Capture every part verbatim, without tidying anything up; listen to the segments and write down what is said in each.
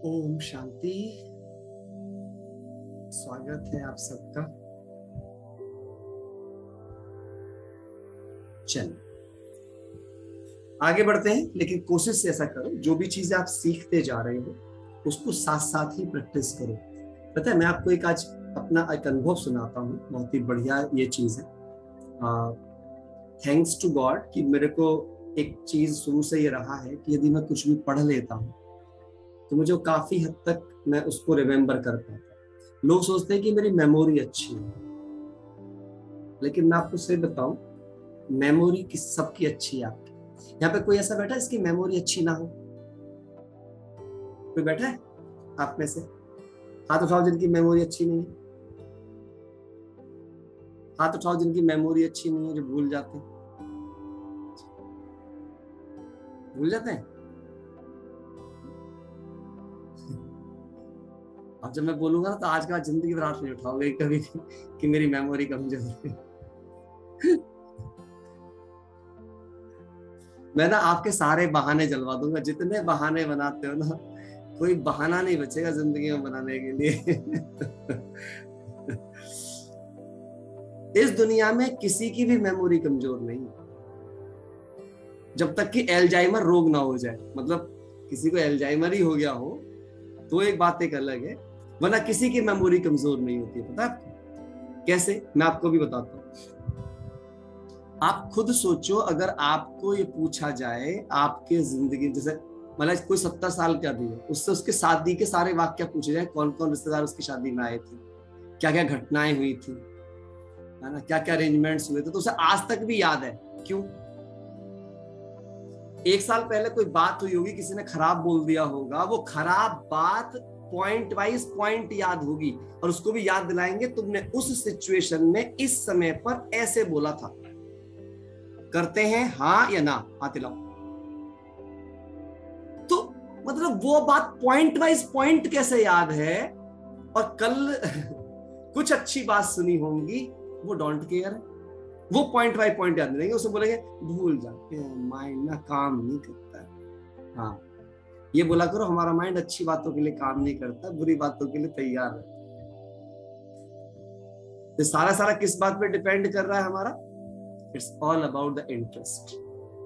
ओम शांति। स्वागत है आप सबका। चलो आगे बढ़ते हैं, लेकिन कोशिश से ऐसा करो जो भी चीजें आप सीखते जा रहे हो उसको साथ साथ ही प्रैक्टिस करो। पता है, मैं आपको एक आज अपना एक अनुभव सुनाता हूँ, बहुत ही बढ़िया ये चीज है। थैंक्स टू गॉड कि मेरे को एक चीज शुरू से ये रहा है कि यदि मैं कुछ भी पढ़ लेता हूँ तो मुझे काफी हद तक मैं उसको रिमेम्बर कर पाता। लोग सोचते हैं कि मेरी मेमोरी अच्छी है, लेकिन मैं आपको सही बताऊं, मेमोरी किस सबकी अच्छी है। आपकी यहाँ पे कोई ऐसा बैठा है इसकी मेमोरी अच्छी ना हो? कोई बैठा है आप में से? हाथ उठाओ जिनकी मेमोरी अच्छी नहीं है। हाथ उठाओ जिनकी मेमोरी अच्छी नहीं है, जो भूल जाते हैं। भूल जाते हैं। अब जब मैं बोलूंगा ना तो आज का जिंदगी भर हाथ नहीं उठाओगे कभी कि मेरी मेमोरी कमजोर है। मैं ना आपके सारे बहाने जलवा दूंगा, जितने बहाने बनाते हो ना, कोई बहाना नहीं बचेगा जिंदगी में बनाने के लिए। इस दुनिया में किसी की भी मेमोरी कमजोर नहीं, जब तक कि एल्जाइमर रोग ना हो जाए। मतलब किसी को एल्जाइमर ही हो गया हो तो एक बात एक अलग है, वरना किसी की मेमोरी कमजोर नहीं होती है। पता है आपको कैसे? मैं आपको भी बताता हूं। आप खुद सोचो, अगर आपको ये पूछा जाए आपके जिंदगी, जैसे मतलब कोई सत्तर साल का भी है, उससे उसके शादी के सारे वाक्य पूछे जाए, कौन कौन रिश्तेदार उसकी शादी में आए थे, क्या क्या घटनाएं हुई थी, है ना, क्या क्या अरेंजमेंट्स हुए थे, तो उसे आज तक भी याद है। क्यों? एक साल पहले कोई बात हुई होगी, किसी ने खराब बोल दिया होगा, वो खराब बात पॉइंट वाइज पॉइंट याद होगी और उसको भी याद दिलाएंगे, तुमने उस सिचुएशन में इस समय पर ऐसे बोला था। करते हैं हाँ या ना? हाथ हिलाओ। तो मतलब वो बात पॉइंट वाइज पॉइंट कैसे याद है? और कल कुछ अच्छी बात सुनी होंगी, वो डोंट केयर है, वो पॉइंट बाय पॉइंट याद नहीं रहेंगे, उसे बोलेंगे भूल जाते हैं, माइंड ना काम नहीं करता है। हाँ, ये बोला करो हमारा माइंड अच्छी बातों के लिए काम नहीं करता, बुरी बातों के लिए तैयार है। तो सारा सारा किस बात पे डिपेंड कर रहा है हमारा? It's all about the interest.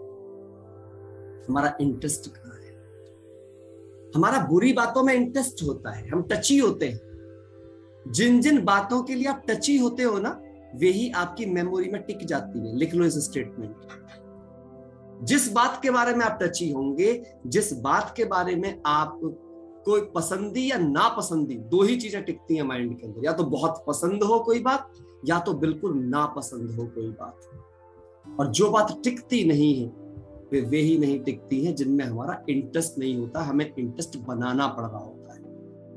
हमारा इंटरेस्ट कहाँ है? हमारा बुरी बातों में इंटरेस्ट होता है, हम टची होते हैं। जिन जिन बातों के लिए आप टची होते हो ना, वही आपकी मेमोरी में टिक जाती है। लिख लो इस स्टेटमेंट। जिस बात के बारे में आप टची होंगे, जिस बात के बारे में आप कोई पसंदी या नापसंदी, दो ही चीजें टिकती हैं माइंड के अंदर, या तो बहुत पसंद हो कोई बात, या तो बिल्कुल नापसंद हो कोई बात। और जो बात टिकती नहीं है वे वे ही नहीं टिकती है जिनमें हमारा इंटरेस्ट नहीं होता, हमें इंटरेस्ट बनाना पड़ रहा होता है।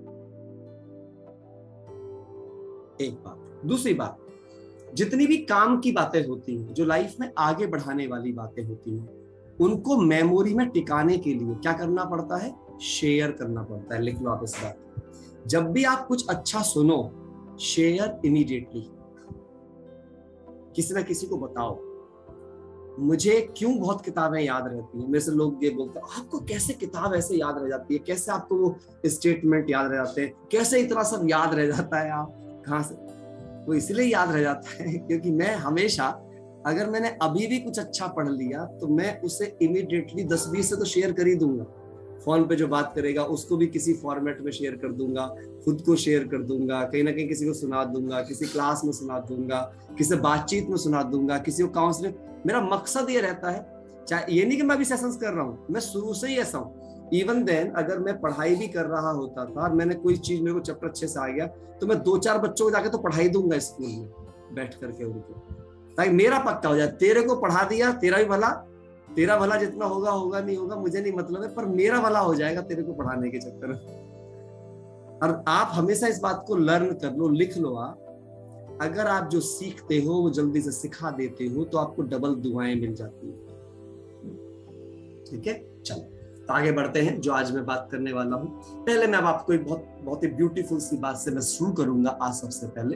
एक बात। दूसरी बात, जितनी भी काम की बातें होती हैं, जो लाइफ में आगे बढ़ाने वाली बातें होती हैं, उनको मेमोरी में टिकाने के लिए क्या करना पड़ता है? शेयर करना पड़ता है। लिख लो आप इस बात। जब भी आप कुछ अच्छा सुनो, शेयर इमीडिएटली। किसी ना किसी को बताओ। मुझे क्यों बहुत किताबें याद रहती हैं, मेरे से लोग ये बोलते हैं आपको कैसे किताब ऐसे याद रह जाती है, कैसे आपको वो स्टेटमेंट याद रह जाते हैं, कैसे इतना सब याद रह जाता है, आप कहाँ से? वो इसलिए याद रह जाता है क्योंकि मैं हमेशा, अगर मैंने अभी भी कुछ अच्छा पढ़ लिया तो मैं उसे इमीडिएटली दस बीस से तो शेयर कर ही दूंगा। फोन पे जो बात करेगा उसको भी किसी फॉर्मेट में शेयर कर दूंगा, खुद को शेयर कर दूंगा, कहीं ना कहीं किसी को सुना दूंगा, किसी क्लास में सुना दूंगा, किसी बातचीत में सुना दूंगा, किसी को काउंसलिंग। मेरा मकसद ये रहता है, चाहे ये नहीं कि मैं अभी सेशंस कर रहा हूँ, मैं शुरू से ही ऐसा हूँ। इवन देन अगर मैं पढ़ाई भी कर रहा होता था और मैंने कोई चीज, मेरे को चैप्टर अच्छे से आ गया, तो मैं दो चार बच्चों को जाके तो पढ़ाई दूंगा स्कूल में बैठ करके उनको, ताकि मेरा पक्का हो जाए। तेरे को पढ़ा दिया, तेरा भी भला, तेरा भला जितना होगा होगा, नहीं होगा मुझे नहीं मतलब है, पर मेरा भला हो जाएगा तेरे को पढ़ाने के चक्कर में। और आप हमेशा इस बात को लर्न कर लो, लिख लो आप, अगर आप जो सीखते हो वो जल्दी से सिखा देते हो तो आपको डबल दुआएं मिल जाती है। ठीक है, चलो तो आगे बढ़ते हैं। जो आज मैं बात करने वाला हूं, पहले मैं अब आपको एक बहुत बहुत ही ब्यूटीफुल सी बात से मैं शुरू करूंगा। आज सबसे पहले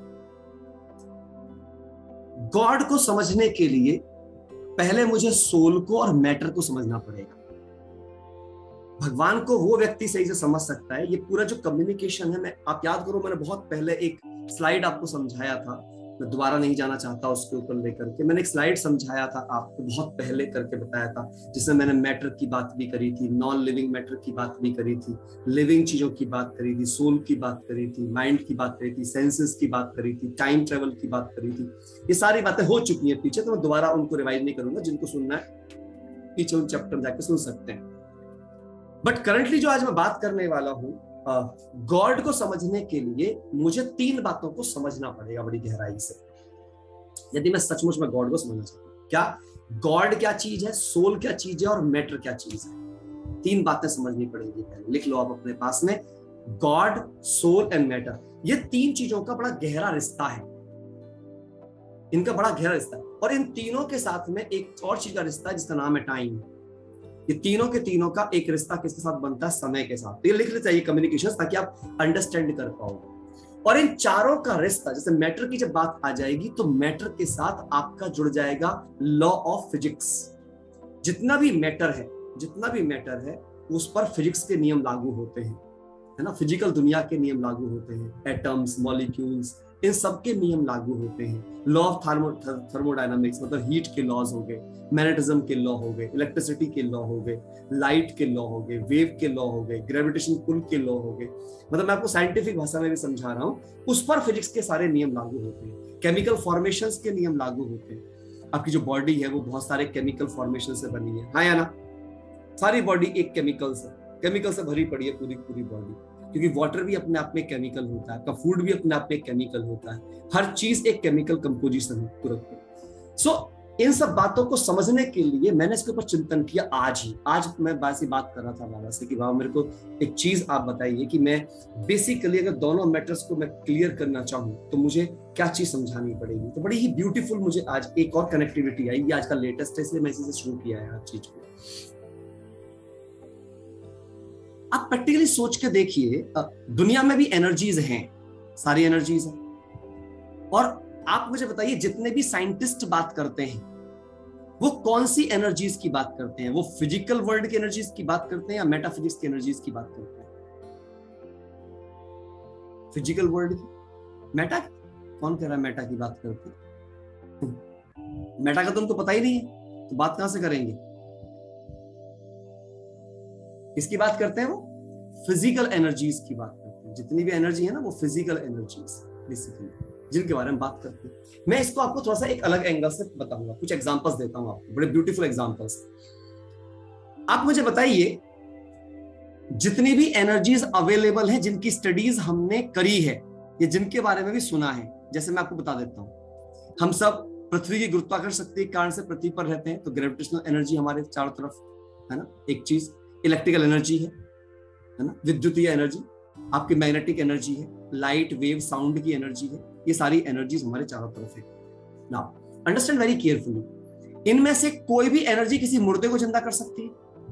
गॉड को समझने के लिए पहले मुझे सोल को और मैटर को समझना पड़ेगा। भगवान को वो व्यक्ति सही से समझ सकता है। ये पूरा जो कम्युनिकेशन है, मैं आप याद करो मैंने बहुत पहले एक स्लाइड आपको समझाया था, मैं दोबारा नहीं जाना चाहता उसके ऊपर लेकर के। मैंने एक स्लाइड समझाया था आपको बहुत पहले करके बताया था, जिसमें मैंने मैटर की बात भी करी थी, नॉन लिविंग मैटर की बात भी करी थी, लिविंग चीजों की बात करी थी, सोल की बात करी थी, माइंड की बात करी थी, सेंसेस की बात करी थी, टाइम ट्रेवल की बात करी थी। ये सारी बातें हो चुकी है पीछे, तो मैं दोबारा उनको रिवाइज नहीं करूंगा। जिनको सुनना है पीछे उन चैप्टर जाके सुन सकते हैं। बट करंटली जो आज मैं बात करने वाला हूं, गॉड को समझने के लिए मुझे तीन बातों को समझना पड़ेगा बड़ी गहराई से, यदि मैं सचमुच में गॉड को समझना चाहता हूं। क्या गॉड क्या चीज है, सोल क्या चीज है और मैटर क्या चीज है। तीन बातें समझनी पड़ेगी पहले, लिख लो आप अपने पास में। गॉड, सोल एंड मैटर, ये तीन चीजों का बड़ा गहरा रिश्ता है, इनका बड़ा गहरा रिश्ता है। और इन तीनों के साथ में एक और चीज का रिश्ता है जिसका नाम है टाइम। ये तीनों के तीनों का एक रिश्ता किसके साथ बनता है, समय के साथ। तो ये लिख लेते चाहिए कम्युनिकेशन, ताकि आप अंडरस्टैंड कर पाओ। और इन चारों का रिश्ता, जैसे मैटर की जब बात आ जाएगी तो मैटर के साथ आपका जुड़ जाएगा लॉ ऑफ फिजिक्स। जितना भी मैटर है, जितना भी मैटर है उस पर फिजिक्स के नियम लागू होते हैं, है ना। फिजिकल दुनिया के नियम लागू होते हैं, एटम्स, मॉलिक्यूल्स, इन सब के नियम लागू होते हैं। लॉ ऑफ थर्मो थर्मोडायनामिक्स मतलब हीट के लॉज हो गए, मैग्नेटिज्म के लॉ हो गए, इलेक्ट्रिसिटी के लॉ हो गए, लाइट के लॉ हो गए, वेव के लॉ हो गए, ग्रेविटेशन पुल के लॉ हो गए। मतलब मैं आपको साइंटिफिक भाषा में भी समझा रहा हूं, उस पर फिजिक्स के सारे नियम लागू होते हैं। केमिकल फॉर्मेशंस के नियम लागू होते हैं। आपकी जो बॉडी है वो बहुत सारे केमिकल फॉर्मेशन से बनी है, हाँ या ना। सारी बॉडी एक केमिकल से केमिकल से भरी पड़ी है, पूरी पूरी बॉडी, क्योंकि वाटर भी अपने आप में केमिकल होता है, आपका फूड भी अपने आप में केमिकल होता है, हर चीज एक केमिकल कंपोजिशन है तुरंत। सो इन सब बातों को समझने के लिए मैंने इसके ऊपर चिंतन किया आज ही। आज मैं बासी बात कर रहा था बाबा से कि बाबा मेरे को एक चीज आप बताइए कि मैं बेसिकली अगर दोनों मैटर्स को मैं क्लियर करना चाहूँ तो मुझे क्या चीज समझानी पड़ेगी। तो बड़ी ही ब्यूटीफुल मुझे आज एक और कनेक्टिविटी आई, ये आज का लेटेस्ट है, इसलिए मैं इसी से शुरू किया है हर चीज को। आप प्रैक्टिकली सोच के देखिए, दुनिया में भी एनर्जीज हैं, सारी एनर्जीज हैं। और आप मुझे बताइए जितने भी साइंटिस्ट बात करते हैं वो कौन सी एनर्जीज की बात करते हैं? वो फिजिकल वर्ल्ड की एनर्जीज की बात करते हैं या मेटाफिजिक्स की एनर्जीज की बात करते हैं? फिजिकल वर्ल्ड की, मेटा कौन कह रहा है मेटा की बात करते हैं? मेटा का तुमको पता ही नहीं है तो बात कहां से करेंगे? किसकी बात करते हैं? वो फिजिकल एनर्जीज की बात करते हैं। जितनी भी एनर्जी है ना वो फिजिकल एनर्जीज बेसिकली, जिनके बारे में बात करते हैं। मैं इसको आपको थोड़ा सा एक अलग एंगल से बताऊंगा, कुछ एग्जांपल्स देता हूं आपको, बड़े ब्यूटीफुल एग्जांपल्स। आप मुझे बताइए जितनी भी एनर्जीज अवेलेबल हैं जिनकी स्टडीज हमने करी है या जिनके बारे में भी सुना है, जैसे मैं आपको बता देता हूं। हम सब पृथ्वी की गुरुत्वाकर्षण शक्ति के कारण से पृथ्वी पर रहते हैं, तो ग्रेविटेशनल एनर्जी हमारे चारों तरफ है ना। एक चीज इलेक्ट्रिकल एनर्जी है, है ना, विद्युतीय एनर्जी, आपकी मैग्नेटिक एनर्जी है, लाइट, वेव, साउंड की एनर्जी है। ये सारी एनर्जीज हमारे चारों तरफ है। नाउ अंडरस्टैंड वेरी केयरफुली, इनमें से कोई भी एनर्जी किसी मुर्दे को जिंदा कर सकती है?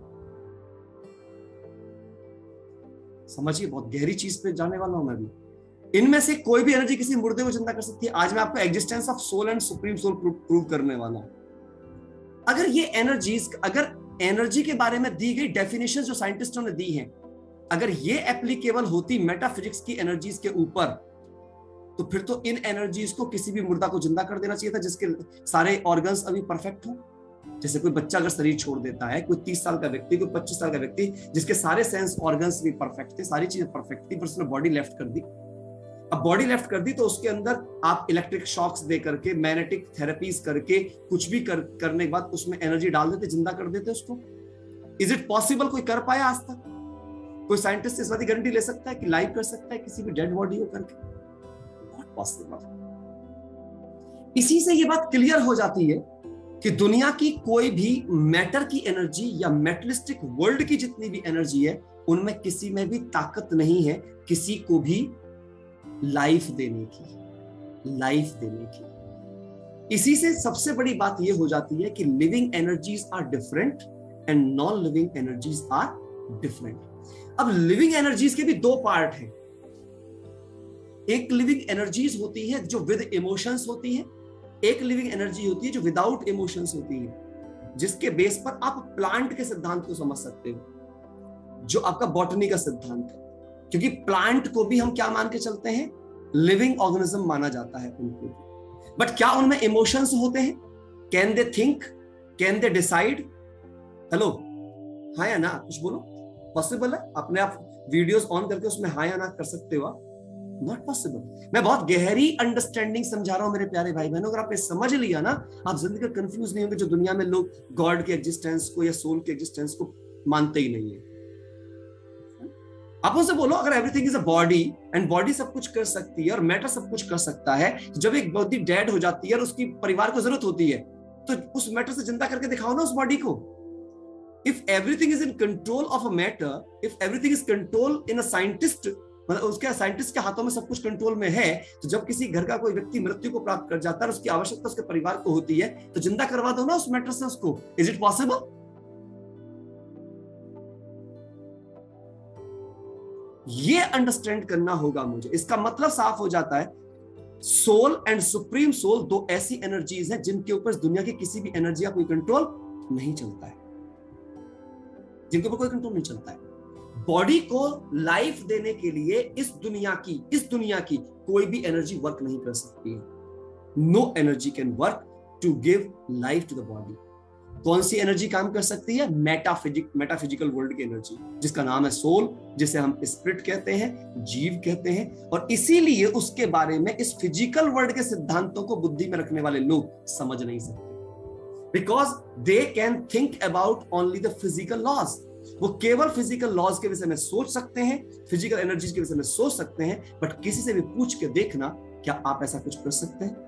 समझिए, बहुत गहरी चीज पे जाने वाला हूं मैं भी। इनमें से कोई भी एनर्जी किसी मुर्दे को जिंदा कर सकती है? आज मैं आपको existence of soul and supreme soul prove करने वाला हूं। अगर ये एनर्जीज, अगर एनर्जी के बारे में दी गई डेफिनेशन जो साइंटिस्टों ने दी हैं, अगर ये एप्लीकेबल होती मेटाफिजिक्स की एनर्जीज के ऊपर, तो फिर तो इन एनर्जीज को किसी भी मुर्दा को जिंदा कर देना चाहिए था जिसके सारे ऑर्गन्स अभी परफेक्ट हो। जैसे कोई बच्चा अगर शरीर छोड़ देता है, कोई तीस साल का व्यक्ति, कोई पच्चीस साल का व्यक्ति जिसके सारे सेंस ऑर्गन्स भी परफेक्ट थे, सारी चीजें परफेक्ट थी, पर उसने बॉडी लेफ्ट कर दी। अब बॉडी लेफ्ट कर दी तो उसके अंदर आप इलेक्ट्रिक शॉक्स दे करके, मैग्नेटिक थेरेपीज करके, कुछ भी कर, करने के बाद उसमें एनर्जी डाल देते, जिंदा कर देते उसको। Is it possible? कोई कर पाया आज तक? कोई साइंटिस्ट इस बात की गारंटी ले सकता है कि लाइव कर सकता है किसी भी डेड बॉडी को करके? Not possible. इसी से ये बात क्लियर हो जाती है कि दुनिया की कोई भी मैटर की एनर्जी या मेटलिस्टिक वर्ल्ड की जितनी भी एनर्जी है, उनमें किसी में भी ताकत नहीं है किसी को भी लाइफ देने की, लाइफ देने की। इसी से सबसे बड़ी बात यह हो जाती है कि living energies are different and non living energies are different. अब लिविंग एनर्जीज के भी दो पार्ट हैं। एक लिविंग एनर्जीज होती है जो विद इमोशंस होती है, एक लिविंग एनर्जी होती है जो विदाउट इमोशंस होती है, जिसके बेस पर आप प्लांट के सिद्धांत को समझ सकते हो। जो आपका बॉटनी का सिद्धांत है, क्योंकि प्लांट को भी हम क्या मान के चलते हैं, लिविंग ऑर्गेनिज्म माना जाता है उनको भी। बट क्या उनमें इमोशंस होते हैं? Can they think, can they decide? Hello, हाँ या ना, कुछ बोलो। पॉसिबल है? अपने आप वीडियोस ऑन करके उसमें हाँ या ना कर सकते हो? Not possible. मैं बहुत गहरी अंडरस्टैंडिंग समझा रहा हूं मेरे प्यारे भाई बहनों। अगर आपने समझ लिया ना, आप जिंदगी में कंफ्यूज नहीं होंगे। जो दुनिया में लोग गॉड के एग्जिस्टेंस को या सोल के एग्जिस्टेंस को मानते ही नहीं है, आप उनसे बोलो अगर everything is a body and body सब कुछ कर सकती है और मैटर सब कुछ कर सकता है, तो जब एक बॉडी डेड हो जाती है और उसकी परिवार को जरूरत होती है, तो उस मैटर से जिंदा करके दिखाओ ना उस बॉडी को। If everything is in control of a matter, if everything is control in a scientist, मतलब उसके साइंटिस्ट के हाथों में सब कुछ कंट्रोल में है, तो जब किसी घर का कोई व्यक्ति मृत्यु को प्राप्त कर जाता है, उसकी आवश्यकता उसके परिवार को होती है, तो जिंदा करवा दो ना उस मैटर से उसको। Is it possible? ये अंडरस्टैंड करना होगा मुझे। इसका मतलब साफ हो जाता है, सोल एंड सुप्रीम सोल दो ऐसी एनर्जीज हैं जिनके ऊपर दुनिया की किसी भी एनर्जी का कोई कंट्रोल नहीं चलता है, जिनके ऊपर कोई कंट्रोल नहीं चलता है। बॉडी को लाइफ देने के लिए इस दुनिया की इस दुनिया की कोई भी एनर्जी वर्क नहीं कर सकती है। No energy can work to give life to the body. कौन सी एनर्जी काम कर सकती है? मेटाफिजिक मेटाफिजिकल वर्ल्ड की एनर्जी, जिसका नाम है सोल, जिसे हम स्पिरिट कहते हैं, जीव कहते हैं। और इसीलिए उसके बारे में इस फिजिकल वर्ल्ड के सिद्धांतों को बुद्धि में रखने वाले लोग समझ नहीं सकते, because they can think about only the physical laws. वो केवल फिजिकल लॉज के विषय में सोच सकते हैं, फिजिकल एनर्जीज के विषय में सोच सकते हैं, बट किसी से भी पूछ के देखना, क्या आप ऐसा कुछ कर सकते हैं?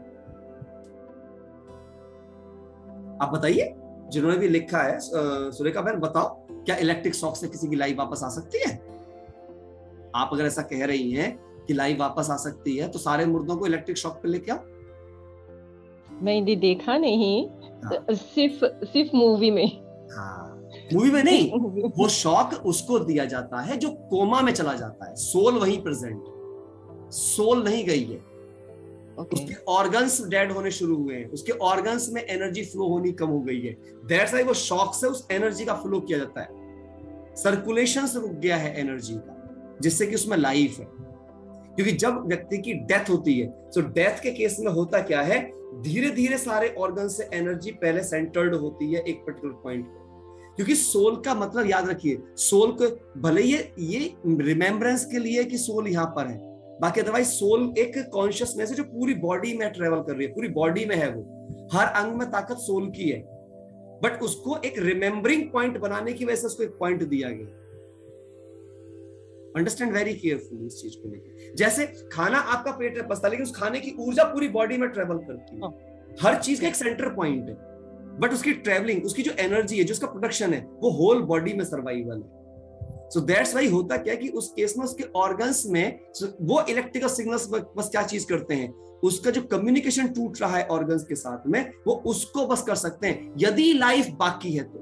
आप बताइए, जिन्होंने भी लिखा है, सुरेखा बहन बताओ, क्या इलेक्ट्रिक शॉक से किसी की लाइफ वापस आ सकती है? आप अगर ऐसा कह रही हैं कि लाइफ वापस आ सकती है, तो सारे मुर्दों को इलेक्ट्रिक शॉक पे लेके आओ। मैंने देखा नहीं। हाँ। सिर्फ सिर्फ मूवी में। हाँ, मूवी में नहीं, वो शॉक उसको दिया जाता है जो कोमा में चला जाता है। सोल वहीं प्रेजेंट, सोल नहीं गई है। Okay. उसके ऑर्गन्स डेड होने शुरू हुए हैं, उसके ऑर्गन्स में एनर्जी फ्लो होनी कम हो गई है। दैट्स व्हाई वो शॉक से उस एनर्जी का फ्लो किया जाता है। सर्कुलेशन से रुक गया है एनर्जी का, जिससे कि उसमें लाइफ है। क्योंकि जब व्यक्ति की डेथ होती है, तो डेथ के केस में होता क्या है, धीरे धीरे सारे ऑर्गन से एनर्जी पहले सेंटर्ड होती है एक पर्टिकुलर पॉइंट पे। क्योंकि सोल का मतलब याद रखिए, सोल को भले ये ये रिमेम्बरेंस के लिए कि सोल यहां पर है, बाकी अदरवाइज सोल एक कॉन्शियसनेस है जो पूरी बॉडी में ट्रेवल कर रही है, पूरी बॉडी में है, वो हर अंग में ताकत सोल की है। बट उसको एक रिमेम्बरिंग पॉइंट बनाने की वजह से उसको एक पॉइंट दिया गया। अंडरस्टैंड वेरी केयरफुली इस चीज को लेकर। जैसे खाना आपका पेट में पचता है, लेकिन उस खाने की ऊर्जा पूरी बॉडी में ट्रेवल करती है। हर चीज का एक सेंटर पॉइंट है, बट उसकी ट्रेवलिंग, उसकी जो एनर्जी है, जो उसका प्रोडक्शन है, वो होल बॉडी में सर्वाइवल है। सो दैट्स वाई होता क्या कि उस केस में उसके ऑर्गन्स में वो इलेक्ट्रिकल सिग्नल्स बस क्या चीज करते हैं, उसका जो कम्युनिकेशन टूट रहा है ऑर्गन्स के साथ में, वो उसको बस कर सकते हैं यदि लाइफ बाकी है तो।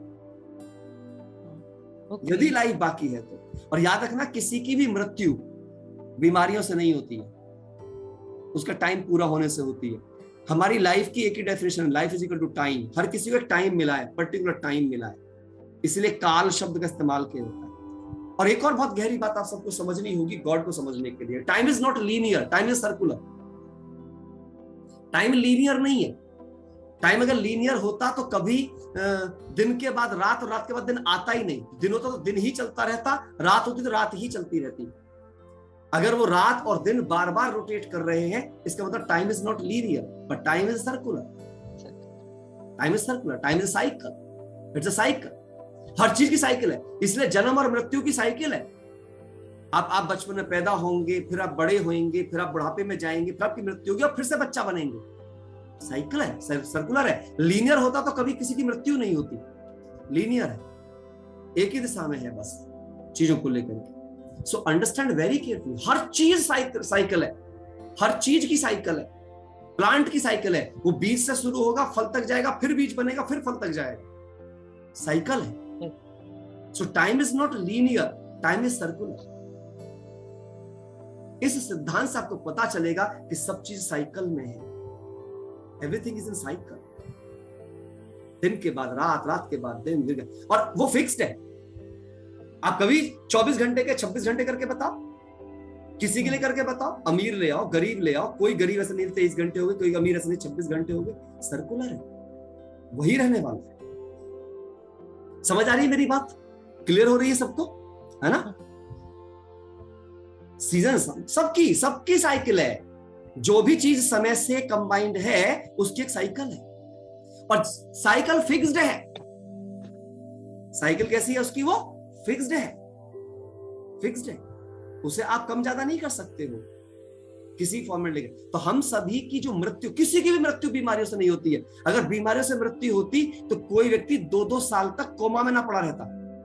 okay. यदि लाइफ बाकी है तो। और याद रखना, किसी की भी मृत्यु बीमारियों से नहीं होती है, उसका टाइम पूरा होने से होती है। हमारी लाइफ की एक ही definition, life is equal to time. हर किसी को एक टाइम मिला है, पर्टिकुलर टाइम मिला है, इसलिए काल शब्द का इस्तेमाल किया जाता है। और एक और बहुत गहरी बात आप सबको समझनी होगी गॉड को समझने के लिए, time is not linear, time is circular. Time linear नहीं है। टाइम अगर लीनियर होता तो कभी दिन के बाद रात और रात के बाद दिन आता ही नहीं। दिन होता तो दिन ही चलता रहता, रात होती तो रात ही चलती रहती। अगर वो रात और दिन बार बार रोटेट कर रहे हैं, इसका मतलब time is not linear, but time is circular. Time is circular, time is cycle, it's a cycle. हर चीज की साइकिल है, इसलिए जन्म और मृत्यु की साइकिल है। आप आप बचपन में पैदा होंगे, फिर आप बड़े होंगे, फिर आप बुढ़ापे में जाएंगे, फिर आपकी मृत्यु होगी और फिर से बच्चा बनेंगे। साइकिल है, सर्कुलर है। लीनियर होता तो कभी किसी की मृत्यु नहीं होती। लीनियर है, एक ही दिशा में है बस चीजों को लेकर के। So understand very careful. हर चीज साइकिल है, हर चीज की साइकिल है। प्लांट की साइकिल है, वो बीज से शुरू होगा, फल तक जाएगा, फिर बीज बनेगा, फिर फल तक जाएगा। साइकिल है। So time is not linear, time is circular. इस सिद्धांत से आपको पता चलेगा कि सब चीज साइकिल में है। Everything is in cycle. दिन के बाद रात, रात के बाद दिन, दिन और वो फिक्स्ड है। आप कभी चौबीस घंटे के छब्बीस घंटे करके बताओ, किसी के लिए करके बताओ, अमीर ले आओ, गरीब ले आओ, कोई गरीब ऐसा नहीं तेईस घंटे हो गए, कोई अमीर ऐसा नहीं छब्बीस घंटे हो गए, सर्कुलर है, वही रहने वाला है। समझ आ रही है मेरी बात? क्लियर हो रही है सबको, है ना? सीजन सबकी सबकी साइकिल है, जो भी चीज समय से कंबाइंड है उसकी एक साइकिल है, और साइकिल फिक्स्ड है। साइकिल कैसी है उसकी? वो फिक्स्ड है, फिक्स्ड है, उसे आप कम ज्यादा नहीं कर सकते हो किसी फॉर्मेट लेकर। तो हम सभी की जो मृत्यु, किसी की भी मृत्यु बीमारियों से नहीं होती है। अगर बीमारियों से मृत्यु होती तो कोई व्यक्ति दो दो साल तक कोमा में ना पड़ा रहता।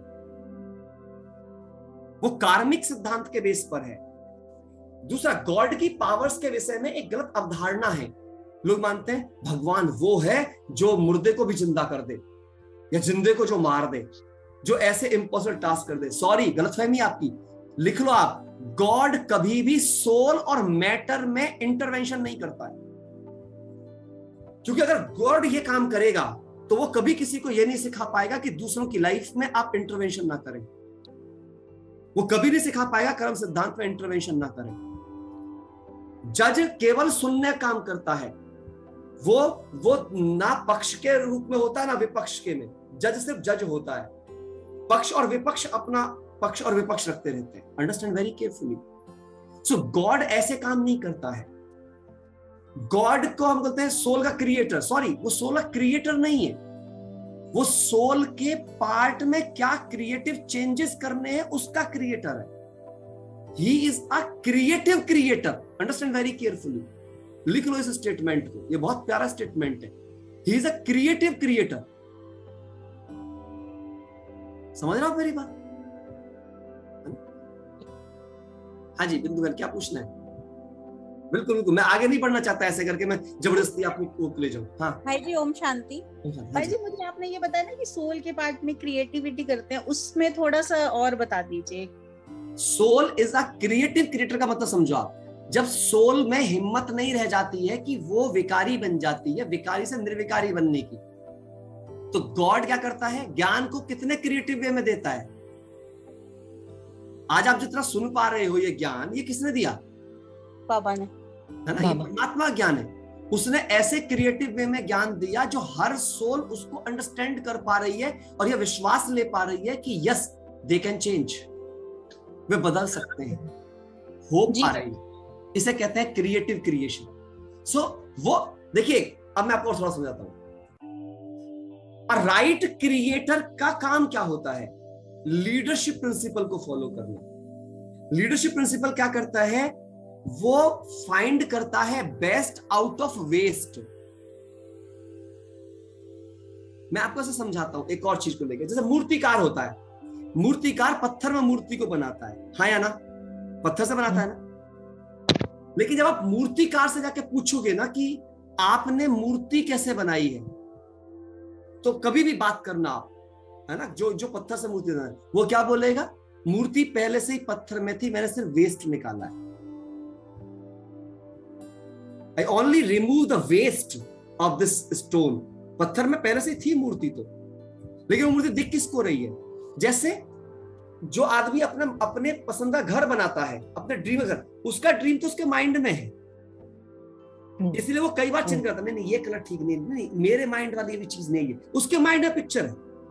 वो कार्मिक सिद्धांत के बेस पर है। दूसरा, गॉड की पावर्स के विषय में एक गलत अवधारणा है। लोग मानते हैं भगवान वो है जो मुर्दे को भी जिंदा कर दे, या जिंदे को जो मार दे, जो ऐसे इम्पॉसिबल टास्क कर दे। सॉरी, गलतफहमी आपकी, लिख लो आप, गॉड कभी भी सोल और मैटर में इंटरवेंशन नहीं करता है। क्योंकि अगर गॉड ये काम करेगा तो वो कभी किसी को ये नहीं सिखा पाएगा कि दूसरों की लाइफ में आप इंटरवेंशन ना करें। वो कभी नहीं सिखा पाएगा कर्म सिद्धांत में इंटरवेंशन ना करें। जज केवल सुनने काम करता है। वो वो ना पक्ष के रूप में होता है ना विपक्ष के में। जज सिर्फ जज होता है, पक्ष और विपक्ष अपना पक्ष और विपक्ष रखते रहते हैं। Understand very carefully. So God ऐसे काम नहीं करता है। गॉड को हम बोलते हैं सोल का क्रिएटर। सॉरी, वो सोल का क्रिएटर नहीं है। वो सोल के पार्ट में क्या क्रिएटिव चेंजेस करने हैं उसका क्रिएटर है। He is a creative creator. Understand very carefully. लिख लो इस स्टेटमेंट को, ये बहुत प्यारा स्टेटमेंट है। He is a creative creator. समझ रहे हो मेरी बात? हाँ जी बिंदु, क्या पूछना है? बिल्कुल बिल्कुल, मैं आगे नहीं बढ़ना चाहता ऐसे करके मैं जबरदस्ती आपको को ले जाऊं। हाँ भाई जी, ओम शांति। भाई जी, मुझे आपने ये बताया ना कि सोल के पार्ट में क्रिएटिविटी करते हैं, उसमें थोड़ा सा और बता दीजिए। Soul is a creative creator का मतलब समझो आप। जब सोल में हिम्मत नहीं रह जाती है कि वो विकारी बन जाती है, विकारी से निर्विकारी बनने की, तो गॉड क्या करता है? ज्ञान को कितने क्रिएटिव वे में देता है। आज आप जितना सुन पा रहे हो ये ज्ञान, ये किसने दिया? बाबा ने, है ना? ये परमात्मा ज्ञान है। उसने ऐसे क्रिएटिव वे में ज्ञान दिया जो हर सोल उसको अंडरस्टैंड कर पा रही है और यह विश्वास ले पा रही है कि यस दे कैन चेंज, वे बदल सकते हैं, हो पा रही है। इसे कहते हैं क्रिएटिव क्रिएशन। सो वो देखिए, अब मैं आपको थोड़ा समझाता हूं। राइट क्रिएटर का काम क्या होता है? लीडरशिप प्रिंसिपल को फॉलो करना। लीडरशिप प्रिंसिपल क्या करता है? वो फाइंड करता है बेस्ट आउट ऑफ वेस्ट। मैं आपको ऐसे समझाता हूं एक और चीज को लेकर। जैसे मूर्तिकार होता है, मूर्तिकार पत्थर में मूर्ति को बनाता है, हाँ या ना? पत्थर से बनाता है ना? लेकिन जब आप मूर्तिकार से जाके पूछोगे ना कि आपने मूर्ति कैसे बनाई है, तो कभी भी बात करना आप, है ना, जो जो पत्थर से मूर्ति बनाए, वो क्या बोलेगा? मूर्ति पहले से ही पत्थर में थी, मैंने सिर्फ वेस्ट निकाला है। I only remove the waste of this stone. पत्थर में पहले से थी मूर्ति तो, लेकिन वो मूर्ति दिख किसको रही है? जैसे जो आदमी अपने अपने पसंद का घर बनाता है, अपने ड्रीम घर, उसका ड्रीम तो उसके माइंड में है, इसलिए वो कई बार चेंज करता है। नहीं नहीं, ये कलर ठीक नहीं, नहीं मेरे माइंड वाली भी चीज नहीं है, उसके माइंड में पिक्चर है।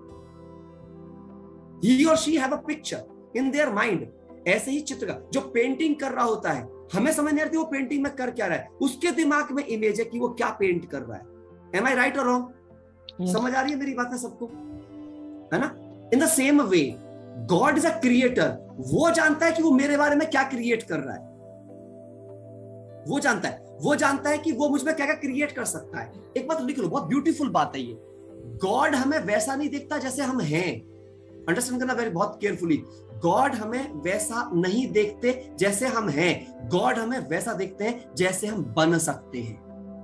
He or she have a picture in their mind। ऐसे ही चित्र का जो पेंटिंग कर रहा होता है, हमें समझ नहीं आती वो पेंटिंग में कर क्या रहा है, उसके दिमाग में इमेज है कि वो क्या पेंट कर रहा है। Am I right or wrong? yes. समझ आ रही है मेरी बात है सबको, है ना? In the same way God is a creator. वो जानता है कि वो मेरे बारे में क्या क्रिएट कर रहा है, वो जानता है वो जानता है कि वो मुझ में क्या क्या क्रिएट कर सकता है। एक बात लिख लो, बहुत ब्यूटीफुल बात है ये। गॉड हमें वैसा नहीं देखता जैसे हम हैं। अंडरस्टैंड करना वेरी बहुत केयरफुली। गॉड हमें वैसा नहीं देखते जैसे हम हैं, गॉड हमें वैसा देखते हैं जैसे हम बन सकते हैं,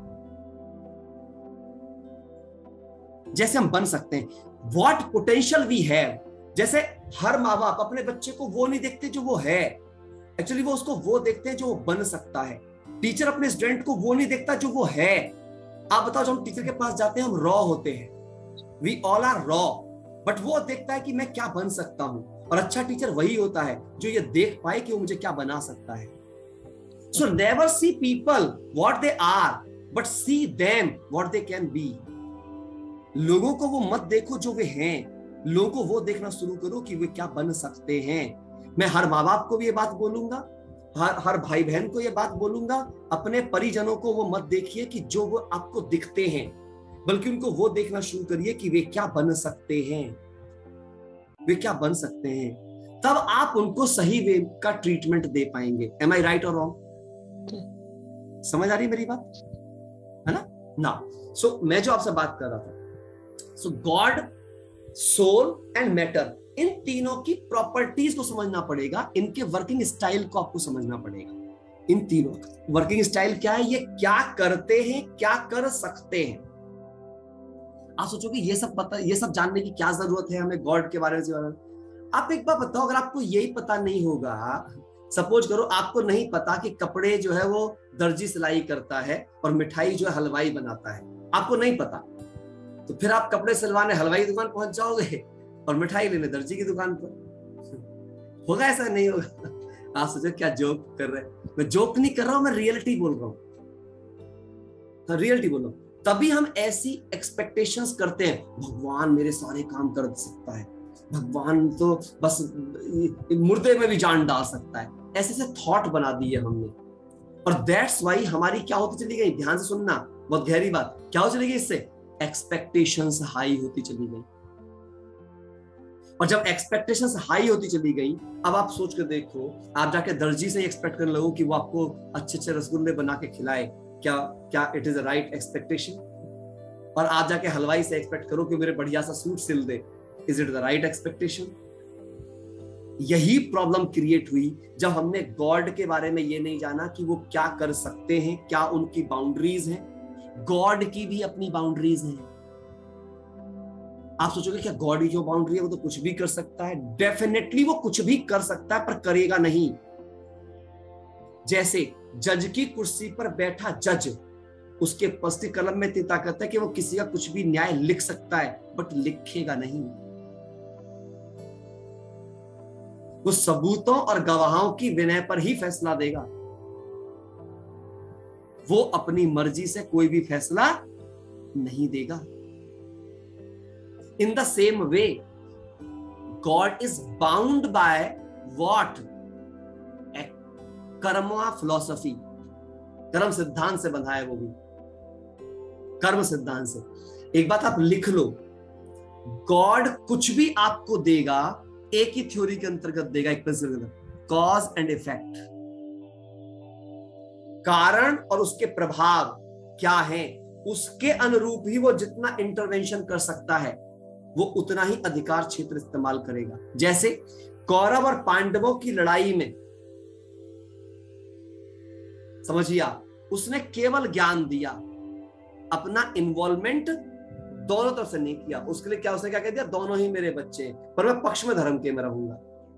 जैसे हम बन सकते हैं। What potential we have. जैसे हर माँ बाप अपने बच्चे को वो नहीं देखते जो वो है, एक्चुअली वो उसको वो देखते हैं जो वो बन सकता है। टीचर अपने स्टूडेंट को वो नहीं देखता जो वो है। आप बताओ, जब हम टीचर के पास जाते हैं हम रॉ होते हैं, we all are raw, but वो देखता है कि मैं क्या बन सकता हूं। और अच्छा टीचर वही होता है जो ये देख पाए कि वो मुझे क्या बना सकता है। So never see people what they are, but see them what they can be. लोगों को वो मत देखो जो वे हैं, लोगों को वो देखना शुरू करो कि वे क्या बन सकते हैं। मैं हर माँ बाप को भी ये बात बोलूंगा, हर हर भाई बहन को ये बात बोलूंगा, अपने परिजनों को वो मत देखिए कि जो वो आपको दिखते हैं, बल्कि उनको वो देखना शुरू करिए कि वे क्या बन सकते हैं, वे क्या बन सकते हैं। तब आप उनको सही वे का ट्रीटमेंट दे पाएंगे। एम आई राइट और रॉन्ग? समझ आ रही है मेरी बात, है ना? ना सो मैं जो आपसे बात कर रहा था, so God, soul and matter, इन तीनों की प्रॉपर्टीज को समझना पड़ेगा, इनके वर्किंग स्टाइल को आपको समझना पड़ेगा। इन तीनों वर्किंग स्टाइल क्या है, ये क्या करते हैं, क्या कर सकते हैं। आप सोचोगे ये सब पता, ये सब जानने की क्या जरूरत है हमें गॉड के बारे में? आप एक बार बताओ, अगर आपको यही पता नहीं होगा, सपोज करो आपको नहीं पता कि कपड़े जो है वो दर्जी सिलाई करता है और मिठाई जो है हलवाई बनाता है, आपको नहीं पता, तो फिर आप कपड़े सिलवाने हलवाई की दुकान पहुंच जाओगे और मिठाई लेने दर्जी की दुकान पर। होगा ऐसा? नहीं होगा। आप सोचो क्या जोक कर रहे हैं? मैं जोक नहीं कर रहा हूं, मैं रियलिटी बोल रहा हूं, रियलिटी बोल रहा हूं। तभी हम ऐसी एक्सपेक्टेशंस करते हैं, भगवान मेरे सारे काम कर सकता है, भगवान तो बस मुर्दे में भी जान डाल सकता है, ऐसे ऐसे थॉट बना दिए हमने। और दैट्स वाई हमारी क्या होती चली गई, ध्यान से सुनना, बहुत गहरी बात, क्या हो चली गई इससे? एक्सपेक्टेशंस हाई होती चली गई। और जब एक्सपेक्टेशंस हाई होती चली गई, अब आप सोच कर देखो, आप जाके दर्जी से एक्सपेक्ट करने लगो कि वो आपको अच्छे अच्छे रसगुल्ले बना के खिलाए, क्या क्या it is a right expectation? और आप जाके हलवाई से एक्सपेक्ट करो कि मेरे बढ़िया सा सूट सिल दे, is it the right expectation? यही प्रॉब्लम क्रिएट हुई जब हमने गॉड के बारे में ये नहीं जाना कि वो क्या कर सकते हैं, क्या उनकी बाउंड्रीज हैं। गॉड की भी अपनी बाउंड्रीज हैं। आप सोचोगे क्या गॉड की जो बाउंड्री है वो तो कुछ भी कर सकता है? डेफिनेटली वो कुछ भी कर सकता है, पर करेगा नहीं। जैसे जज की कुर्सी पर बैठा जज, उसके पास की कलम में इतनी ताकत है कि वो किसी का कुछ भी न्याय लिख सकता है, बट लिखेगा नहीं। वो सबूतों और गवाहों की विनय पर ही फैसला देगा। वो अपनी मर्जी से कोई भी फैसला नहीं देगा। In the same way God is bound by what? Karma philosophy, कर्म सिद्धांत से बंधा है वो भी, कर्म सिद्धांत से। एक बात आप लिख लो, गॉड कुछ भी आपको देगा एक ही थ्योरी के अंतर्गत देगा, एक प्रिंसिपल, कॉज एंड इफेक्ट। कारण और उसके प्रभाव क्या हैं, उसके अनुरूप ही वो जितना इंटरवेंशन कर सकता है वो उतना ही अधिकार क्षेत्र इस्तेमाल करेगा। जैसे कौरव और पांडवों की लड़ाई में, समझिए, उसने केवल ज्ञान दिया, अपना इन्वॉल्वमेंट दोनों तरफ से नहीं किया। उसके लिए क्या, उसने क्या कह दिया? दोनों ही मेरे बच्चे हैं, पर मैं पक्ष में धर्म के में रहूंगा।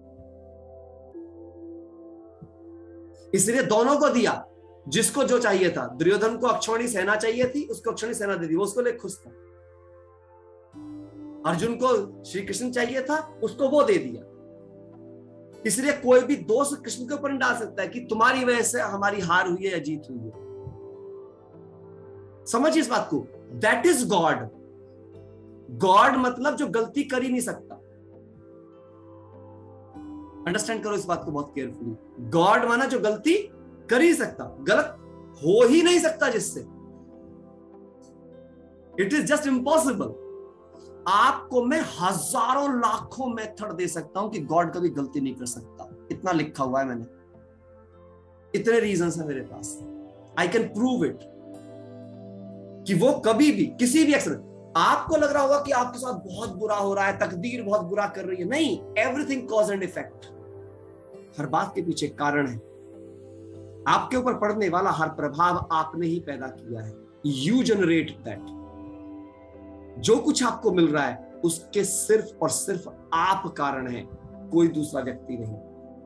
इसलिए दोनों को दिया, जिसको जो चाहिए था। दुर्योधन को अक्षौणी सेना चाहिए थी, उसको अक्षौणी सेना दे दी, वो उसको ले खुश था। अर्जुन को श्री कृष्ण चाहिए था, उसको वो दे दिया। इसलिए कोई भी दोष कृष्ण के ऊपर नहीं डाल सकता है कि तुम्हारी वजह से हमारी हार हुई है या जीत हुई है। समझिए इस बात को, दैट इज गॉड। गॉड मतलब जो गलती कर ही नहीं सकता। अंडरस्टैंड करो इस बात को बहुत केयरफुली। गॉड माना जो गलती कर ही सकता, गलत हो ही नहीं सकता जिससे। It is just impossible. आपको मैं हजारों लाखों मेथड दे सकता हूं कि गॉड कभी गलती नहीं कर सकता। इतना लिखा हुआ है मैंने, इतने रीजंस है मेरे पास, आई कैन प्रूव इट कि वो कभी भी किसी भी एक्शन, आपको लग रहा होगा कि आपके साथ बहुत बुरा हो रहा है, तकदीर बहुत बुरा कर रही है, नहीं, एवरीथिंग कॉज एंड इफेक्ट। हर बात के पीछे कारण है। आपके ऊपर पड़ने वाला हर प्रभाव आपने ही पैदा किया है। You generate that. जो कुछ आपको मिल रहा है उसके सिर्फ और सिर्फ आप कारण है, कोई दूसरा व्यक्ति नहीं।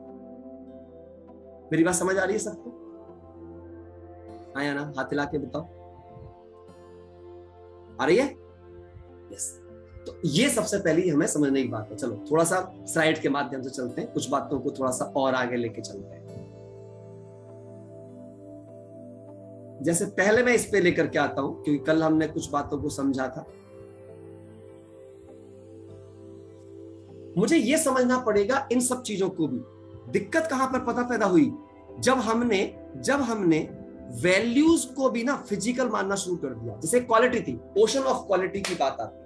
मेरी बात समझ आ रही है सबको? आया ना? हाथ हिला के बताओ, आ रही है? यस। तो तो ये सबसे पहली हमें समझने की बात है। चलो थोड़ा सा स्लाइड के माध्यम से चलते हैं, कुछ बातों को थोड़ा सा और आगे लेके चलते हैं। जैसे पहले मैं इस पे लेकर के आता हूं, क्योंकि कल हमने कुछ बातों को समझा था। मुझे यह समझना पड़ेगा इन सब चीजों को भी। दिक्कत कहां पर पता पैदा हुई, जब हमने जब हमने वैल्यूज को भी ना फिजिकल मानना शुरू कर दिया। जैसे क्वालिटी थी, ओशन ऑफ क्वालिटी की बात आती,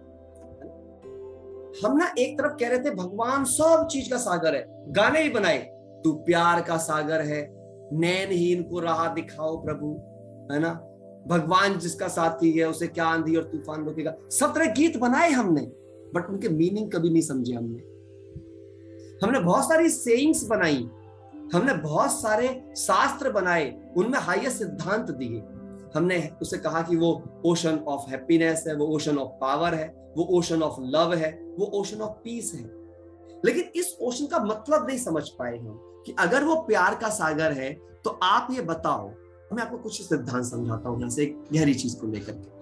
हम ना एक तरफ कह रहे थे भगवान सब चीज का सागर है, गाने ही बनाए, तू प्यार का सागर है, नैनहीन को राह दिखाओ प्रभु, है ना, भगवान जिसका साथी है उसे क्या आंधी और तूफान रोकेगा। सब तरह गीत बनाए हमने, बट उनके मीनिंग कभी नहीं समझे हमने। हमने बहुत सारी सेइंग्स बनाई, हमने बहुत सारे शास्त्र बनाए, उनमें हाईएस्ट सिद्धांत दिए। हमने उसे कहा कि वो ओशन ऑफ हैप्पीनेस है, वो ओशन ऑफ पावर है, वो ओशन ऑफ लव है, वो ओशन ऑफ पीस है। लेकिन इस ओशन का मतलब नहीं समझ पाए हम कि अगर वो प्यार का सागर है तो आप ये बताओ, मैं आपको कुछ सिद्धांत समझाता हूं यहां से एक गहरी चीज को लेकर के।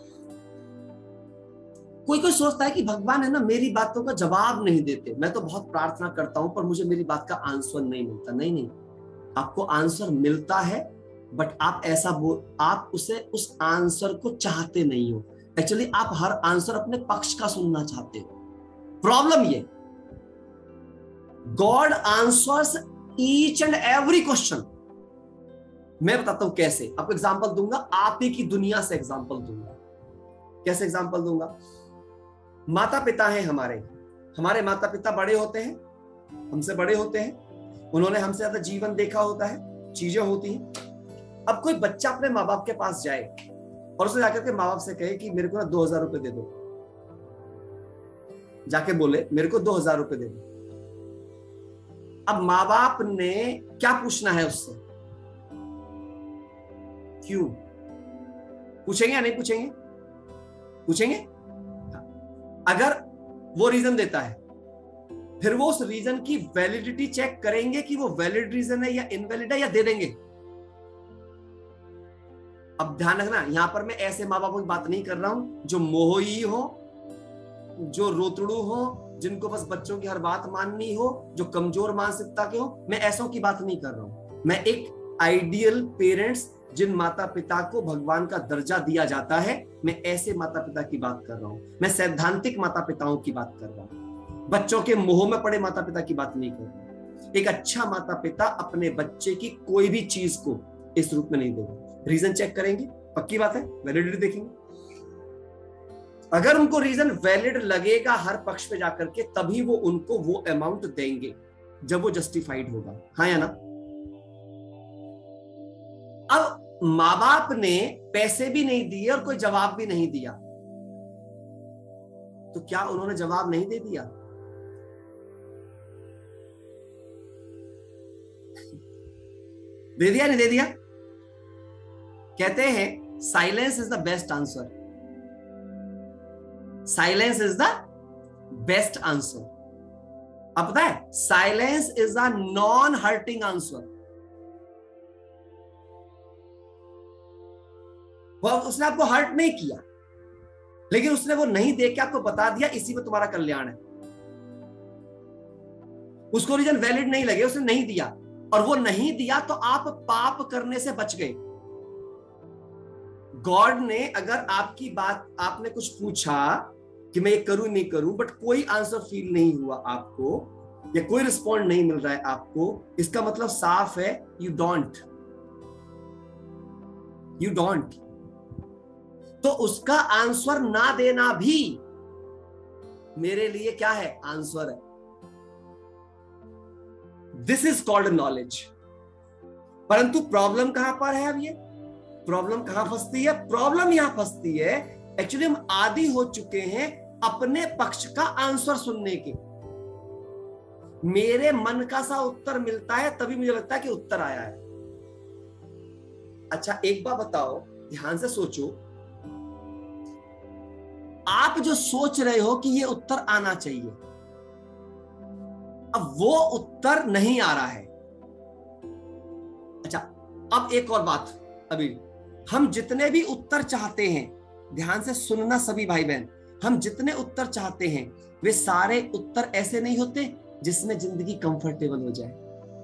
कोई कोई सोचता है कि भगवान है ना मेरी बातों का जवाब नहीं देते, मैं तो बहुत प्रार्थना करता हूं पर मुझे मेरी बात का आंसर नहीं मिलता। नहीं नहीं, आपको आंसर मिलता है, बट आप ऐसा बोल, आप उसे उस आंसर को चाहते नहीं हो। एक्चुअली आप हर आंसर अपने पक्ष का सुनना चाहते हो। प्रॉब्लम ये, God answers each and every question. मैं बताता हूं कैसे, आपको एग्जांपल दूंगा, आप ही की दुनिया से एग्जांपल दूंगा। कैसे एग्जांपल दूंगा? माता पिता हैं हमारे, हमारे माता पिता बड़े होते हैं, हमसे बड़े होते हैं, उन्होंने हमसे ज्यादा जीवन देखा होता है, चीजें होती हैं। अब कोई बच्चा अपने माँ बाप के पास जाए और उसे जाकर के माँ बाप से कहे कि मेरे को ना दो हजार रुपए दे दो, जाके बोले मेरे को दो हजार रुपए दे दो। अब माँ बाप ने क्या पूछना है उससे? क्यों पूछेंगे या नहीं पूछेंगे? पूछेंगे। अगर वो रीजन देता है, फिर वो उस रीजन की वैलिडिटी चेक करेंगे कि वो वैलिड रीजन है या इनवैलिड है, या दे देंगे। अब ध्यान रखना, यहां पर मैं ऐसे माँ बापों की बात नहीं कर रहा हूं जो मोही हो, जो रोतड़ू हो, जिनको बस बच्चों की हर बात माननी हो, जो कमजोर मानसिकता के हो। मैं ऐसों की बात नहीं कर रहा हूं। मैं एक आइडियल पेरेंट्स, जिन माता पिता को भगवान का दर्जा दिया जाता है, मैं ऐसे माता पिता की बात कर रहा हूं। मैं सैद्धांतिक माता पिताओं की बात कर रहा हूं, बच्चों के मोह में पड़े माता पिता की बात नहीं कर रहा। एक अच्छा माता पिता अपने बच्चे की कोई भी चीज को इस रूप में नहीं देगा। रीजन चेक करेंगे, पक्की बात है, वैलिडिटी देखेंगे। अगर उनको रीजन वैलिड लगेगा हर पक्ष पे जाकर के, तभी वो उनको वो अमाउंट देंगे जब वो जस्टिफाइड होगा। हाँ या ना? अब माँ बाप ने पैसे भी नहीं दिए और कोई जवाब भी नहीं दिया, तो क्या उन्होंने जवाब नहीं दे दिया? दे दिया नहीं दे दिया? कहते हैं silence is the best answer. Silence is the best answer. अब पता है, silence is the non hurting answer. वो उसने आपको हर्ट नहीं किया, लेकिन उसने वो नहीं देख के आपको बता दिया इसी में तुम्हारा कल्याण है। उसको रीजन वैलिड नहीं लगे, उसने नहीं दिया, और वो नहीं दिया तो आप पाप करने से बच गए। गॉड ने अगर आपकी बात, आपने कुछ पूछा कि मैं ये करूं नहीं करूं, बट कोई आंसर फील नहीं हुआ आपको, या कोई रिस्पॉन्ड नहीं मिल रहा है आपको, इसका मतलब साफ है यू डोंट यू डोंट तो उसका आंसर ना देना भी मेरे लिए क्या है? आंसर है। This is called knowledge. परंतु प्रॉब्लम कहां पर है? अब ये प्रॉब्लम कहां फंसती है? प्रॉब्लम यहां फंसती है, एक्चुअली हम आदी हो चुके हैं अपने पक्ष का आंसर सुनने के। मेरे मन का सा उत्तर मिलता है तभी मुझे लगता है कि उत्तर आया है। अच्छा एक बात बताओ, ध्यान से सोचो, आप जो सोच रहे हो कि ये उत्तर आना चाहिए, अब वो उत्तर नहीं आ रहा है। अच्छा अब एक और बात, अभी हम जितने भी उत्तर चाहते हैं, ध्यान से सुनना सभी भाई बहन, हम जितने उत्तर चाहते हैं वे सारे उत्तर ऐसे नहीं होते जिसमें जिंदगी कंफर्टेबल हो जाए,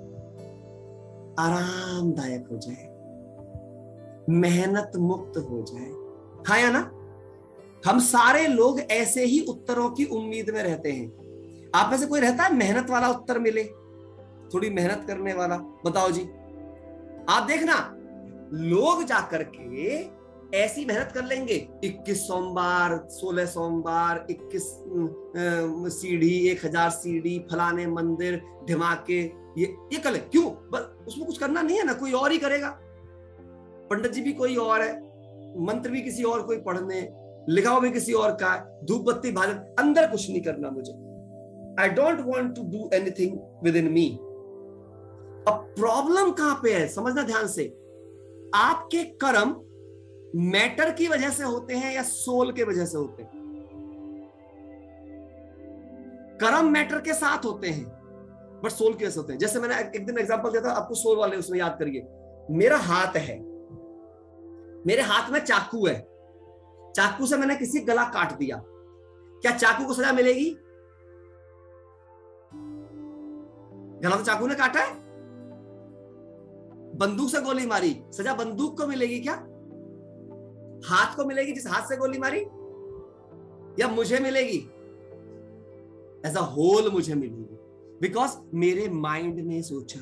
आरामदायक हो जाए, मेहनत मुक्त हो जाए। हाँ या ना? हम सारे लोग ऐसे ही उत्तरों की उम्मीद में रहते हैं। आप में से कोई रहता है मेहनत वाला उत्तर मिले, थोड़ी मेहनत करने वाला? बताओ जी। आप देखना, लोग जाकर के ऐसी मेहनत कर लेंगे, इक्कीस सोमवार, सोलह सोमवार, इक्कीस सीढ़ी, एक हजार सीढ़ी, फलाने मंदिर, धमाके, ये ये कर ले। क्यों? बस उसमें कुछ करना नहीं है ना, कोई और ही करेगा। पंडित जी भी कोई और है, मंत्र भी किसी और कोई पढ़ने, लिखाओ भी किसी और का है, धूप बत्ती भाजन, अंदर कुछ नहीं करना मुझे। I don't want to do anything with in me. अब प्रॉब्लम कहां पे है समझना ध्यान से। आपके कर्म मैटर की वजह से होते हैं या सोल के वजह से होते हैं? कर्म मैटर के साथ होते हैं बट सोल की वजह से होते हैं। जैसे मैंने एक दिन एग्जांपल दिया था आपको, सोल वाले, उसमें याद करिए। मेरा हाथ है, मेरे हाथ में चाकू है, चाकू से मैंने किसी गला काट दिया, क्या चाकू को सजा मिलेगी? गला तो चाकू ने काटा है। बंदूक से गोली मारी, सजा बंदूक को मिलेगी क्या? हाथ को मिलेगी जिस हाथ से गोली मारी, या मुझे मिलेगी? एज अ होल मुझे मिलेगी, बिकॉज मेरे माइंड ने सोचा।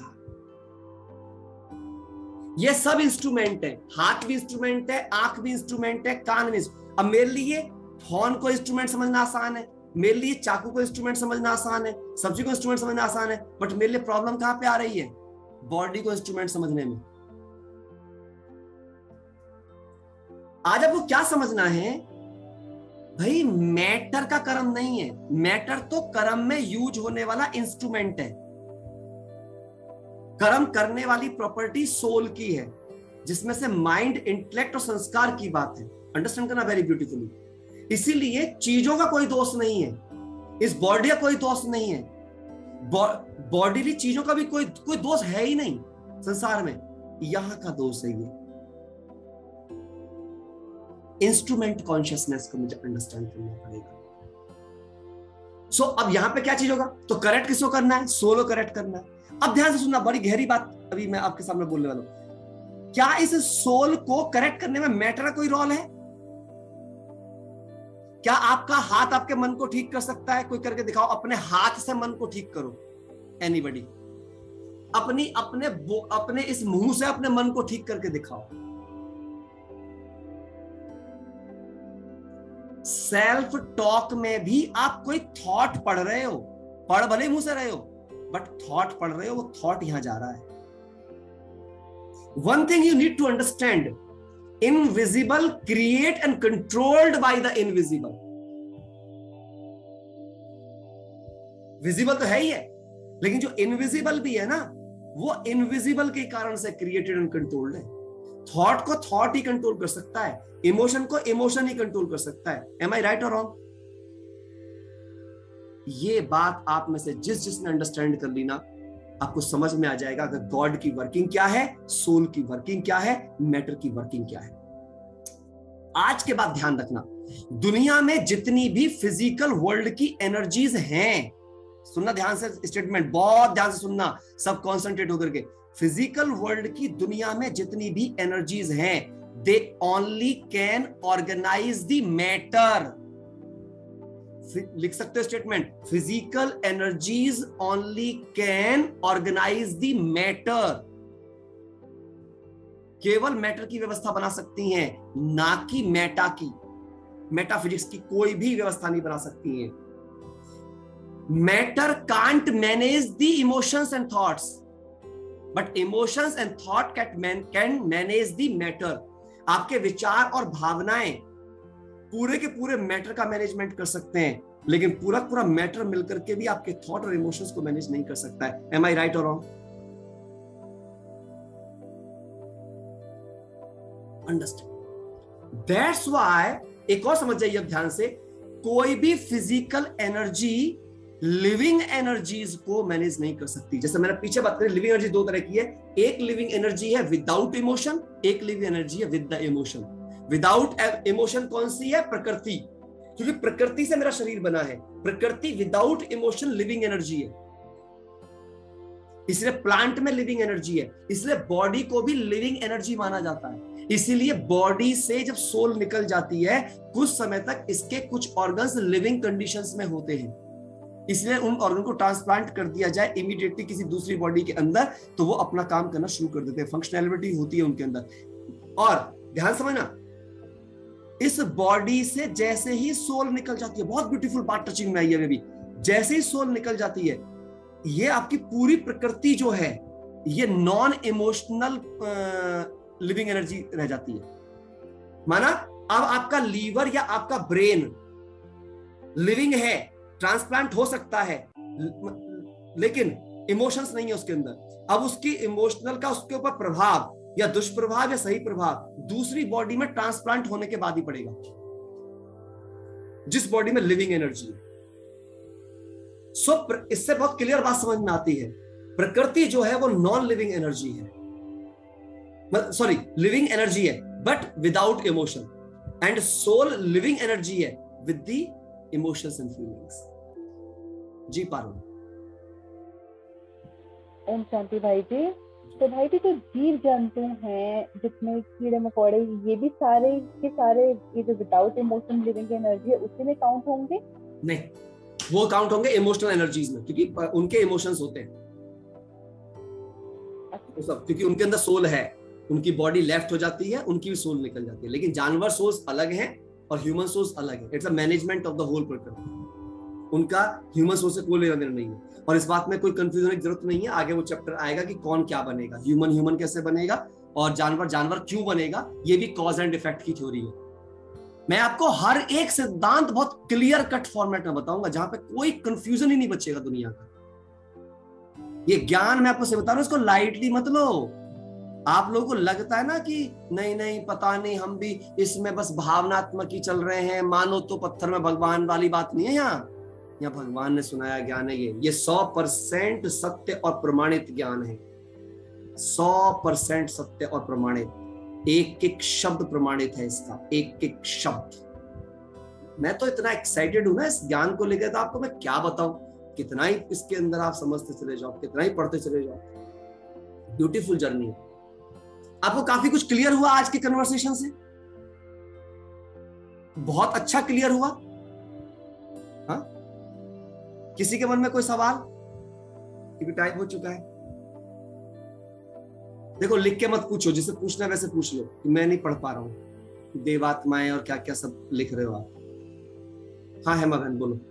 ये सब इंस्ट्रूमेंट है, हाथ भी इंस्ट्रूमेंट है, आंख भी इंस्ट्रूमेंट है, कान भी। अब मेरे लिए फोन को इंस्ट्रूमेंट समझना आसान है, मेरे लिए चाकू को इंस्ट्रूमेंट समझना आसान है, सब्जी को इंस्ट्रूमेंट समझना आसान है, बट मेरे लिए प्रॉब्लम कहां पे आ रही है? बॉडी को इंस्ट्रूमेंट समझने में। आज आपको क्या समझना है भाई? मैटर का कर्म नहीं है, मैटर तो कर्म में यूज होने वाला इंस्ट्रूमेंट है। कर्म करने वाली प्रॉपर्टी सोल की है, जिसमें से माइंड, इंटेलेक्ट और संस्कार की बात है। अंडरस्टैंड करना वेरी ब्यूटीफुली। इसीलिए चीजों का कोई दोष नहीं है, इस बॉडी का कोई दोष नहीं है, बॉडीली चीजों का भी कोई कोई दोष है ही नहीं संसार में। यहां का दोष है ये इंस्ट्रूमेंट कॉन्शियसनेस को मुझे अंडरस्टैंड करना पड़ेगा। सो so, अब यहां पे क्या चीज होगा? तो करेक्ट किसको करना है? सोलो करेक्ट करना है। अब ध्यान से सुनना, बड़ी गहरी बात अभी मैं आपके सामने बोलने वाला हूं। क्या इस सोल को करेक्ट करने में मैटर का कोई रोल है? क्या आपका हाथ आपके मन को ठीक कर सकता है? कोई करके दिखाओ, अपने हाथ से मन को ठीक करो। एनीबॉडी? अपनी अपने अपने इस मुंह से अपने मन को ठीक करके दिखाओ। सेल्फ टॉक में भी आप कोई थॉट पढ़ रहे हो, पढ़ भले मुंह से रहे हो, बट थॉट पढ़ रहे हो, वो थॉट यहां जा रहा है। One thing you need to understand, invisible create and controlled by the invisible. Visible तो है ही है, लेकिन जो इनविजिबल भी है ना, वो इनविजिबल के कारण से क्रिएटेड एंड कंट्रोल्ड है। थॉट को थॉट ही कंट्रोल कर सकता है, इमोशन को इमोशन ही कंट्रोल कर सकता है। एम आई राइट और रॉन्ग? ये बात आप में से जिस जिसने अंडरस्टैंड कर ली ना, आपको समझ में आ जाएगा कि गॉड की वर्किंग क्या है, सोल की वर्किंग क्या है, मैटर की वर्किंग क्या है। आज के बाद ध्यान रखना, दुनिया में जितनी भी फिजिकल वर्ल्ड की एनर्जीज हैं, सुनना ध्यान से, स्टेटमेंट बहुत ध्यान से सुनना, सब कॉन्सेंट्रेट होकर के। फिजिकल वर्ल्ड की दुनिया में जितनी भी एनर्जीज हैं, they only can organise the matter. लिख सकते हो statement, physical energies only can organise the matter. केवल मैटर की व्यवस्था बना सकती हैं, ना कि मेटा की, मेटाफिजिक्स की कोई भी व्यवस्था नहीं बना सकती है। Matter can't manage the emotions and thoughts, but emotions and thought can manage the matter. आपके विचार और भावनाएं पूरे के पूरे मैटर का मैनेजमेंट कर सकते हैं, लेकिन पूरा पूरा मैटर मिलकर के भी आपके थॉट और इमोशंस को मैनेज नहीं कर सकता है। एम आई राइट और रॉन्ग? अंडरस्टैंड? दैट्स व्हाई, एक और समझ जाइए अब ध्यान से, कोई भी फिजिकल एनर्जी लिविंग एनर्जीज को मैनेज नहीं कर सकती। जैसे मैंने पीछे बात करी, लिविंग एनर्जी दो तरह की है, एक लिविंग एनर्जी है विदाउट इमोशन, एक लिविंग एनर्जी है with the emotion. Without emotion कौन सी है? प्रकृति। क्योंकि प्रकृति से मेरा शरीर बना है। प्रकृति विदाउट इमोशन लिविंग एनर्जी है, इसलिए प्लांट में लिविंग एनर्जी है, इसलिए बॉडी को भी लिविंग एनर्जी माना जाता है। इसीलिए बॉडी से जब सोल निकल जाती है कुछ समय तक इसके कुछ ऑर्गन्स लिविंग कंडीशंस में होते हैं, इसलिए उन ऑर्गन को ट्रांसप्लांट कर दिया जाए इमीडिएटली किसी दूसरी बॉडी के अंदर तो वो अपना काम करना शुरू कर देते हैं, फंक्शनैलिटी होती है उनके अंदर। और ध्यान समझना, इस बॉडी से जैसे ही सोल निकल जाती है, बहुत ब्यूटीफुल बात टचिंग में आई है, भी जैसे ही सोल निकल जाती है ये आपकी पूरी प्रकृति जो है ये नॉन इमोशनल लिविंग एनर्जी रह जाती है। माना अब आपका लीवर या आपका ब्रेन लिविंग है, ट्रांसप्लांट हो सकता है, लेकिन इमोशंस नहीं है उसके अंदर। अब उसकी इमोशनल का उसके ऊपर प्रभाव या दुष्प्रभाव या सही प्रभाव दूसरी बॉडी में ट्रांसप्लांट होने के बाद ही पड़ेगा, जिस बॉडी में लिविंग एनर्जी है। सो इससे बहुत क्लियर बात समझ में आती है, प्रकृति जो है वो नॉन लिविंग एनर्जी है, सॉरी लिविंग एनर्जी है but without emotion, and soul living energy है with the emotions and feelings. जी पारुल। ओम शांति भाई जी। तो भाई जी जो जीव जंतु हैं जिसमें कीड़े मकोड़े, ये भी सारे के सारे ये जो विदाउट इमोशन लिविंग एनर्जी है उसी में काउंट होंगे? नहीं, वो काउंट होंगे इमोशनल एनर्जीज में, क्योंकि उनके इमोशंस होते हैं वो सब, क्योंकि उनके अंदर सोल है। उनकी बॉडी लेफ्ट हो जाती है, उनकी भी सोल निकल जाती है, लेकिन जानवर सोल्स अलग हैं और ह्यूमन सोल्स अलग है। It's a management of the whole प्रकृति, उनका ह्यूमन सोल से कोई लेना देना नहीं है। और इस बात में कोई कंफ्यूजन की जरूरत नहीं है, आगे वो चैप्टर आएगा कि कौन क्या बनेगा, ह्यूमन ह्यूमन कैसे बनेगा और जानवर जानवर क्यों बनेगा, ये भी कॉज एंड इफेक्ट की थ्योरी है। मैं आपको हर एक सिद्धांत बहुत क्लियर कट फॉर्मेट में बताऊंगा जहां पे कोई कंफ्यूजन ही नहीं बचेगा दुनिया का। ये ज्ञान मैं आपको से बता रहा हूं, इसको लाइटली मत लो। आप लोगों को लगता है ना कि नहीं नहीं पता नहीं, हम भी इसमें बस भावनात्मक ही चल रहे हैं, मानो तो पत्थर में भगवान वाली बात नहीं है। यहाँ यहाँ भगवान ने सुनाया ज्ञान है, ये ये सौ परसेंट सत्य और प्रमाणित ज्ञान है, सौ परसेंट सत्य और प्रमाणित। एक एक शब्द प्रमाणित है इसका, एक एक शब्द। मैं तो इतना एक्साइटेड हूं ना इस ज्ञान को लेकर, तो आपको मैं क्या बताऊं, कितना ही इसके अंदर आप समझते चले जाओ, कितना ही पढ़ते चले जाओ। ब्यूटीफुल जर्नी है। आपको काफी कुछ क्लियर हुआ आज के कन्वर्सेशन से? बहुत अच्छा क्लियर हुआ। हाँ, किसी के मन में कोई सवाल? क्योंकि टाइम हो चुका है। देखो लिख के मत पूछो, जिसे पूछना है वैसे पूछ लो कि मैं नहीं पढ़ पा रहा हूं, देवात्माएं और क्या क्या सब लिख रहे हो आप। हाँ हेमा बहन बोलो।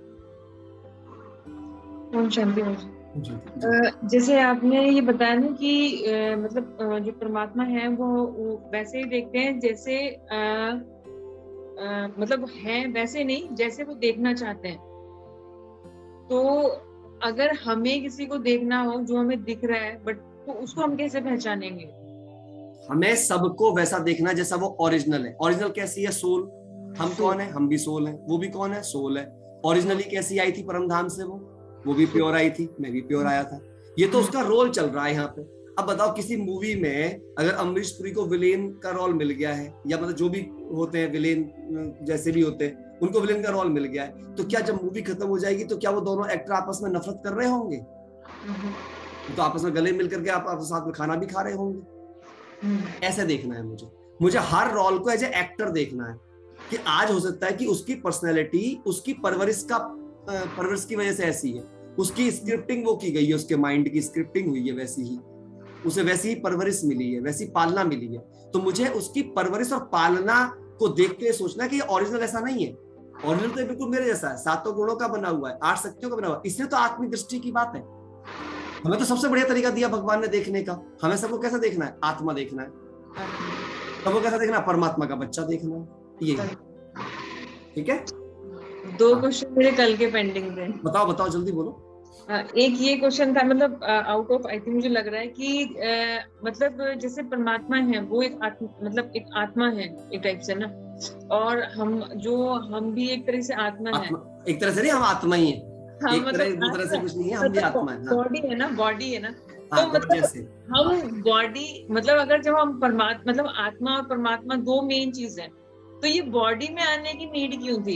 ओम शांति। जैसे आपने ये बताया ना कि आ, मतलब आ, जो परमात्मा है वो, वो वैसे ही देखते हैं जैसे आ, आ, मतलब है वैसे नहीं जैसे वो देखना चाहते हैं। तो अगर हमें किसी को देखना हो जो हमें दिख रहा है बट तो उसको हम कैसे पहचानेंगे? हमें सबको वैसा देखना जैसा वो ओरिजिनल है। ओरिजिनल कैसी है? सोल। हम कौन है? हम भी सोल है। वो भी कौन है? सोल है। ओरिजिनली कैसी आई थी परमधाम से? वो वो भी प्योर आई थी, मैं भी प्योर आया था। ये तो उसका रोल चल रहा है यहाँ पे। अब बताओ किसी मूवी में अगर अमरीश पुरी को विलेन का रोल मिल गया है, या मतलब जो भी होते हैं विलेन जैसे भी होते हैं उनको विलेन का रोल मिल गया है, तो क्या जब मूवी खत्म हो जाएगी तो क्या वो दोनों एक्टर आपस में नफरत कर रहे होंगे? तो आपस में गले मिलकर के आप, आप साथ में खाना भी खा रहे होंगे। ऐसे देखना है मुझे मुझे हर रोल को एज ए एक्टर देखना है कि आज हो सकता है कि उसकी पर्सनैलिटी उसकी परवरिश का परवरिश की वजह से ऐसी है, उसकी स्क्रिप्टिंग वो की गई है, उसके माइंड की स्क्रिप्टिंग हुई है वैसी ही, उसे वैसी ही परवरिश मिली है, वैसी पालना मिली है। तो मुझे उसकी परवरिश और पालना को देखते हुए सोचना कि ये ओरिजिनल ऐसा नहीं है। ओरिजिनल तो बिल्कुल मेरे जैसा है, सातों गुणों का बना हुआ है, आठ शक्तियों का बना हुआ है। इसलिए तो आत्मिक दृष्टि की बात है। हमें तो सबसे बढ़िया तरीका दिया भगवान ने देखने का। हमें सबको कैसा देखना है? आत्मा देखना है। सबको कैसा देखना है? परमात्मा का बच्चा देखना है। ये ठीक है। दो क्वेश्चन मेरे कल के पेंडिंग थे। बताओ बताओ जल्दी बोलो। एक ये क्वेश्चन था, मतलब आउट ऑफ आई थिंक मुझे लग रहा है कि आ, मतलब जैसे परमात्मा है वो एक आत्मा, मतलब एक आत्मा है एक टाइप से ना, और हम जो हम भी एक तरह से आत्मा, आत्मा है। एक तरह से नहीं, हम आत्मा ही है। हाँ, एक मतलब तरह दो तरह से कुछ नहीं है, हम भी आत्मा है। बॉडी है ना, बॉडी है ना। हाँ, तो मतलब हम बॉडी, मतलब अगर जब हम परमात्मा, मतलब आत्मा और परमात्मा दो मेन चीज है, तो ये बॉडी में आने की नीड क्यों थी?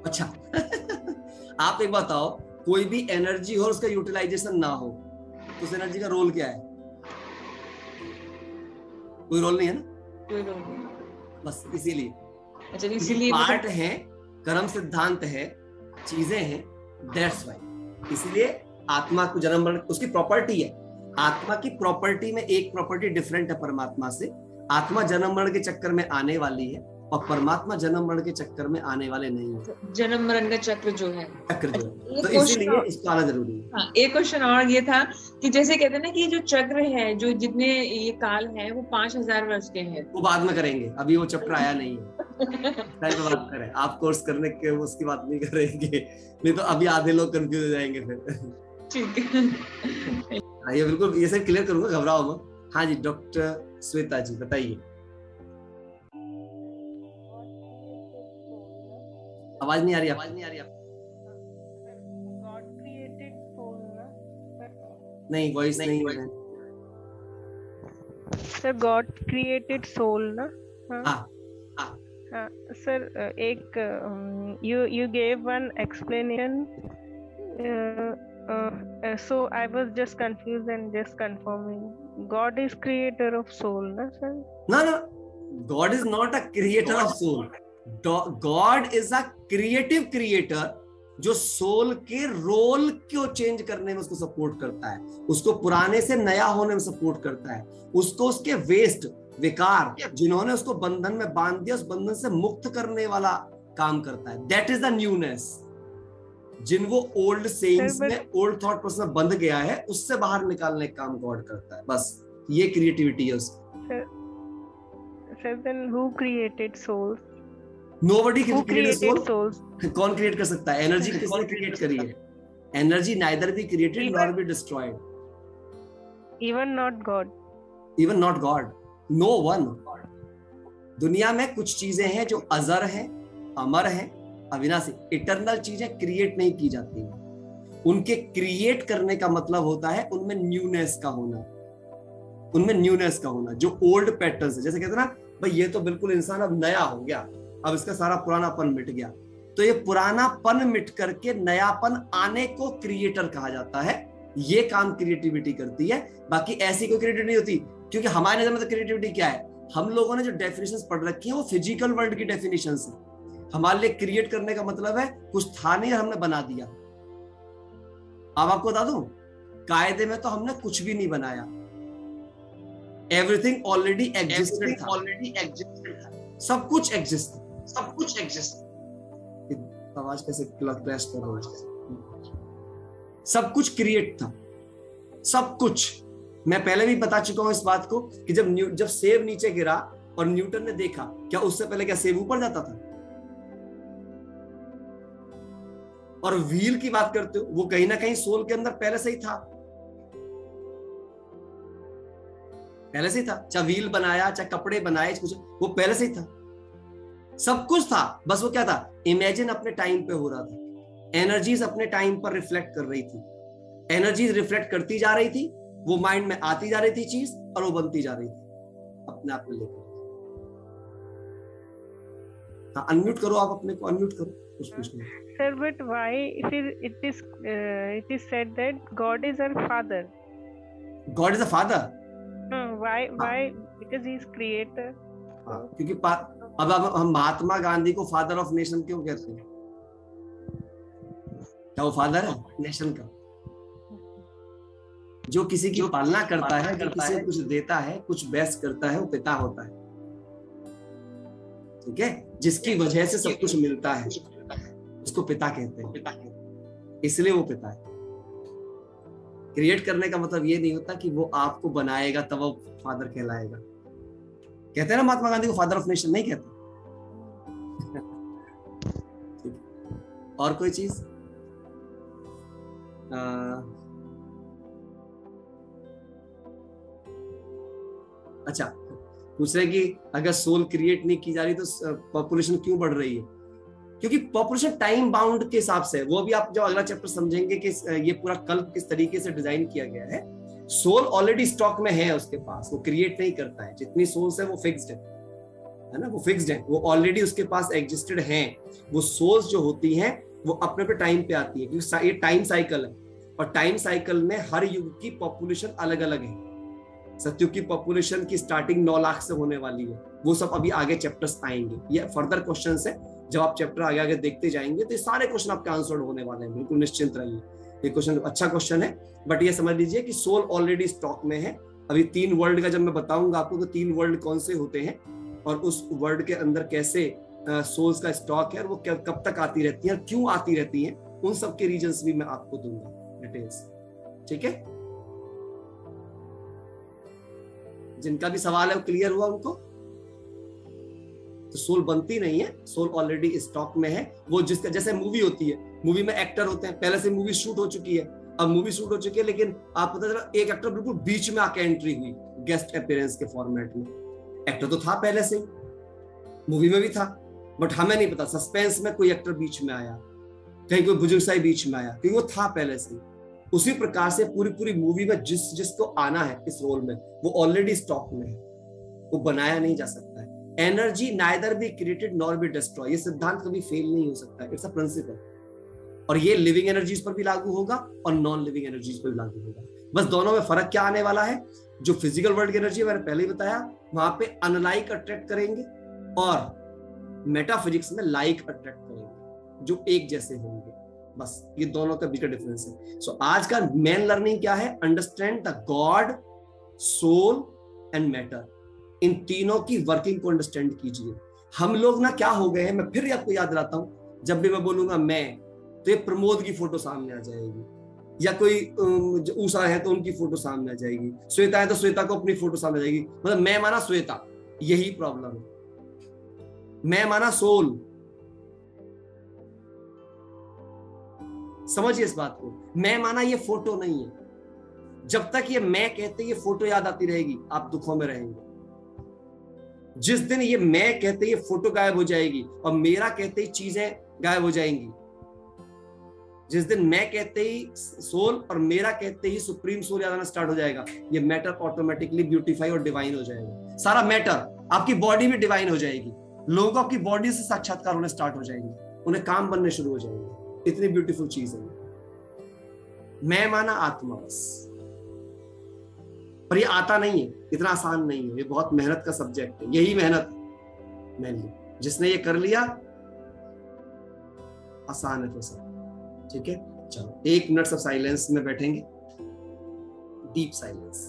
अच्छा आप एक बताओ, कोई भी एनर्जी हो उसका यूटिलाइजेशन ना हो तो उस एनर्जी का रोल क्या है? कोई रोल नहीं है ना, कोई रोल नहीं, बस इसीलिए। अच्छा इसीलिए पार्ट है, कर्म सिद्धांत है, चीजें हैं, दैट्स व्हाई। इसलिए आत्मा को जन्म मरण उसकी प्रॉपर्टी है। आत्मा की प्रॉपर्टी में एक प्रॉपर्टी डिफरेंट है परमात्मा से। आत्मा जन्म मरण के चक्कर में आने वाली है और परमात्मा जन्म मरण के चक्कर में आने वाले नहीं है। जन्म मरण का चक्र जो है, चक्र जो है, तो इसीलिए इसको आना जरूरी है। हाँ, एक क्वेश्चन और ये था कि जैसे कहते हैं ना कि जो चक्र है, जो जितने ये काल है वो पांच हजार वर्ष के हैं। वो बाद में करेंगे, अभी वो चक्र आया नहीं है। टाइम पे बात करें, आप कोर्स करने के उसकी बात नहीं करेंगे, नहीं तो अभी आधे लोग कंफ्यूज हो जाएंगे फिर। ठीक है, ये बिल्कुल ये सब क्लियर करूंगा, घबराओ मत। हाँ जी, डॉक्टर श्वेता जी बताइए। आवाज नहीं आ रही, आवाज नहीं आ रही आप। गॉड क्रिएटेड सोल ना नहीं, वॉइस नहीं है सर। गॉड क्रिएटेड सोल ना। हाँ हाँ सर, एक you you gave one explanation, so I was just confused and just confirming. God is creator of soul, na sir? No, no. God is not a creator of soul. God is a creative creator जो soul के role को change करने में उसको support करता है, उसको पुराने से नया होने में सपोर्ट करता है, उसको उसके वेस्ट विकार जिन्होंने उसको बंधन में बांध दिया, उस बंधन से मुक्त करने वाला काम करता है। That is the newness. जिन वो ओल्ड सेइंग्स में, ओल्ड थॉट प्रोसेस में बंध गया है, उससे बाहर निकालने का काम गॉड करता है। बस ये क्रिएटिविटी है उसकी। Sir then who created souls? Nobody can create souls. कौन क्रिएट कर सकता है? एनर्जी किसने क्रिएट करी है? Energy neither be created nor be destroyed. Even not God. Even not God, no one. दुनिया में कुछ चीजें हैं जो अजर हैं, अमर हैं, अविनाशी, इटरनल चीजें क्रिएट नहीं की जाती हैं। उनके क्रिएट करने का मतलब होता है उनमें न्यूनेस का होना, उनमें न्यूनेस का होना। जो ओल्ड पैटर्न्स है, जैसे कहते हैं ना भाई ये तो बिल्कुल इंसान अब नया हो गया, अब इसका सारा पुरानापन मिट गया, तो ये पुरानापन मिट करके नयापन आने को क्रिएटर कहा जाता है। ये काम क्रिएटिविटी करती है, बाकी ऐसी कोई क्रिएटिविटी नहीं होती। क्योंकि हमारे नजर में तो क्रिएटिविटी क्या है, हम लोगों ने जो डेफिनेशंस पढ़ रखी है वो फिजिकल वर्ल्ड की डेफिनेशंस है। हमारे लिए क्रिएट करने का मतलब है कुछ था नहीं और हमने बना दिया। अब आपको बता दूं, कायदे में तो हमने कुछ भी नहीं बनाया, एवरीथिंग ऑलरेडी एग्जिस्टेड था, ऑलरेडी एग्जिस्टेड था, सब कुछ एग्जिस्ट, सब कुछ एग्जिस्ट। आवाज कैसे क्लैश कर रहा है? सब कुछ क्रिएट था, सब कुछ। मैं पहले भी बता चुका हूं इस बात को कि जब न्यू जब सेब नीचे गिरा और न्यूटन ने देखा, क्या उससे पहले क्या सेब ऊपर जाता था? और व्हील की बात करते हो, वो कहीं ना कहीं सोल के अंदर पहले से ही था, पहले से ही था। चाहे व्हील बनाया, चाहे कपड़े बनाए, कुछ वो पहले से ही था, सब कुछ था। बस वो क्या था, इमेजिन अपने टाइम पे हो रहा था, एनर्जीज अपने टाइम पर रिफ्लेक्ट कर रही थी, एनर्जीज रिफ्लेक्ट करती जा रही थी, वो माइंड में आती जा रही थी चीज और वो बनती जा रही थी अपने आप में लेकर। हाँ, अनम्यूट करो आप अपने को, अनम्यूट करो कुछ पूछना। Sir, but why फिर it is uh, it is said that God is our father? God is a father? Uh, why why? Because he is creator. हाँ, क्योंकि अब अब हम महात्मा गांधी को फादर ऑफ नेशन क्यों कहते हैं? क्या वो फादर है नेशन का? जो किसी की पालना करता है, जो किसी को कुछ देता है, कुछ बेस्ट करता है, वो पिता होता है। ठीक है, जिसकी वजह से सब कुछ मिलता है उसको पिता कहते हैं, इसलिए वो पिता है। क्रिएट करने का मतलब ये नहीं होता कि वो आपको बनाएगा तब वो फादर कहलाएगा। कहते हैं ना महात्मा गांधी को फादर ऑफ नेशन, नहीं कहते। और कोई चीज? आ, अच्छा, पूछ रहे कि अगर सोल क्रिएट नहीं की जा रही तो पॉपुलेशन क्यों बढ़ रही है? क्योंकि पॉपुलेशन टाइम बाउंड के हिसाब से, वो भी आप जो अगला चैप्टर समझेंगे कि ये पूरा कल्प किस तरीके से डिजाइन किया गया है। सोल ऑलरेडी स्टॉक में है उसके पास, वो क्रिएट नहीं करता है। जितनी सोल्स है वो फिक्स्ड है, है ना, वो फिक्स्ड है, वो ऑलरेडी उसके पास एग्जिस्टेड हैं। वो सोल्स जो होती हैं वो अपने पे टाइम पे आती है, क्योंकि ये टाइम साइकिल है, और टाइम साइकिल में हर युग की पॉपुलेशन अलग अलग है। सतयुग की पॉपुलेशन की स्टार्टिंग नौ लाख से होने वाली है, वो सब अभी आगे चैप्टर्स आएंगे, ये फर्दर क्वेश्चंस है। जब आप चैप्टर आगे आगे देखते जाएंगे तो ये सारे क्वेश्चन आपके आंसर्ड होने वाले हैं, बिल्कुल निश्चिंत रहिए। ये क्वेश्चन अच्छा क्वेश्चन है, बट ये समझ लीजिए कि सोल ऑलरेडी स्टॉक में है। अभी तीन वर्ल्ड का जब मैं बताऊंगा आपको तो तीन वर्ल्ड कौन से होते हैं और उस वर्ल्ड के अंदर कैसे सोल्स का स्टॉक है और वो कब तक आती रहती है और क्यों आती रहती है, उन सब के रीजंस भी मैं आपको दूंगा डिटेल्स। ठीक है, जिनका भी सवाल है वो क्लियर हुआ उनको? तो सोल बनती नहीं है, सोल ऑलरेडी स्टॉक में है। वो जिसका जैसे मूवी होती है, मूवी में एक्टर होते हैं, पहले से मूवी शूट हो चुकी है, अब मूवी शूट हो चुकी है, लेकिन आप पता चला एक एक्टर बिल्कुल बीच में आके एंट्री हुई गेस्ट अपीयरेंस के फॉर्मेट में। एक्टर तो था पहले से, मूवी में भी था, बट हमें नहीं पता, सस्पेंस में कोई एक्टर बीच में आया, कहीं कोई बुजुर्ग सा बीच में आया, क्योंकि वो था पहले से। उसी प्रकार से पूरी पूरी मूवी में जिस जिसको आना है इस रोल में वो ऑलरेडी स्टॉक में है, वो बनाया नहीं जा सकता है। Energy neither be created nor be destroy, ये सिद्धांत कभी फेल नहीं हो सकता है, इट्स अ प्रिंसिपल। और ये लिविंग एनर्जीज पर भी लागू होगा और नॉन लिविंग एनर्जीज पर भी लागू होगा। बस दोनों में फर्क क्या आने वाला है, जो फिजिकल वर्ल्ड की एनर्जी मैंने पहले ही बताया, वहां पे अनलाइक अट्रैक्ट करेंगे और मेटाफिजिक्स में लाइक अट्रैक्ट करेंगे, जो एक जैसे होंगे। बस ये दोनों का बिगर डिफरेंस है। सो so, आज का मेन लर्निंग क्या है? Understand the God, soul and matter. इन तीनों की वर्किंग को अंडरस्टैंड कीजिए। हम लोग ना क्या हो गए हैं, मैं फिर आपको याद दिलाता हूं, जब भी मैं बोलूंगा मैं, तो ये प्रमोद की फोटो सामने आ जाएगी, या कोई उषा है तो उनकी फोटो सामने आ जाएगी, श्वेता है तो श्वेता को अपनी फोटो सामने आ जाएगी। मतलब मैं माना श्वेता, यही प्रॉब्लम है। मैं माना सोल। समझिए इस बात को, मैं माना ये फोटो नहीं है। जब तक ये मैं कहते ये फोटो याद आती रहेगी, आप दुखों में रहेंगे। जिस दिन ये मैं कहते ये फोटो गायब हो जाएगी और मेरा कहते ही चीजें गायब हो जाएंगी, जिस दिन मैं कहते ही सोल और मेरा कहते ही सुप्रीम सोल याद आना स्टार्ट हो जाएगा, ये मैटर ऑटोमेटिकली ब्यूटीफाई और डिवाइन हो जाएगा। सारा मैटर, आपकी बॉडी भी डिवाइन हो जाएगी, लोगों को आपकी बॉडी से साक्षात्कार होने स्टार्ट हो जाएंगे, उन्हें काम बनने शुरू हो जाएंगे। इतनी ब्यूटीफुल चीज है। मैं माना आत्मा बस, पर ये आता नहीं है, इतना आसान नहीं है, ये बहुत मेहनत का सब्जेक्ट है। यही मेहनत मेनली, जिसने ये कर लिया आसान है तो सब। ठीक है, चलो एक मिनट सब साइलेंस में बैठेंगे, डीप साइलेंस,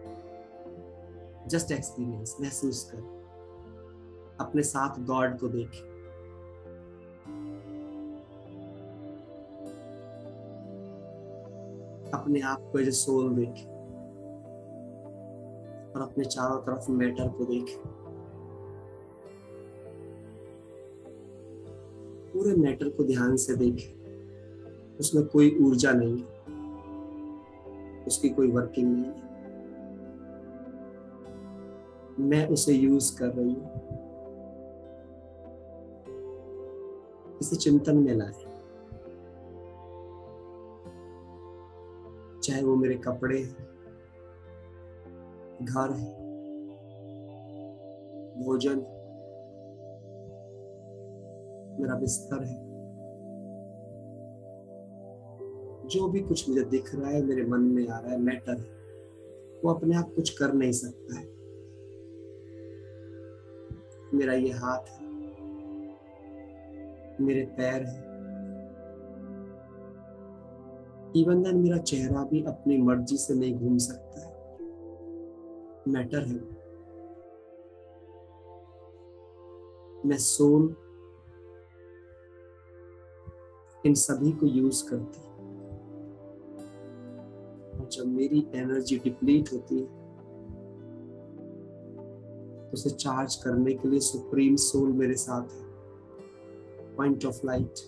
जस्ट एक्सपीरियंस, महसूस कर, अपने साथ गॉड को देख। अपने आप को एज ए सोल देख और अपने चारों तरफ मैटर को देख। पूरे मैटर को ध्यान से देख, उसमें कोई ऊर्जा नहीं है, उसकी कोई वर्किंग नहीं है, मैं उसे यूज कर रही हूं। इसे चिंतन में लाए, चाहे वो मेरे कपड़े हैं, घर है, भोजन, मेरा बिस्तर है, जो भी कुछ मुझे दिख रहा है, मेरे मन में आ रहा है, मैटर है, वो अपने आप कुछ कर नहीं सकता है। मेरा ये हाथ है, मेरे पैर है, इवन देन मेरा चेहरा भी अपनी मर्जी से नहीं घूम सकता है, मैटर है। मैं सोल इन सभी को यूज करती, और जब मेरी एनर्जी डिप्लीट होती है तो उसे चार्ज करने के लिए सुप्रीम सोल मेरे साथ है, point of light.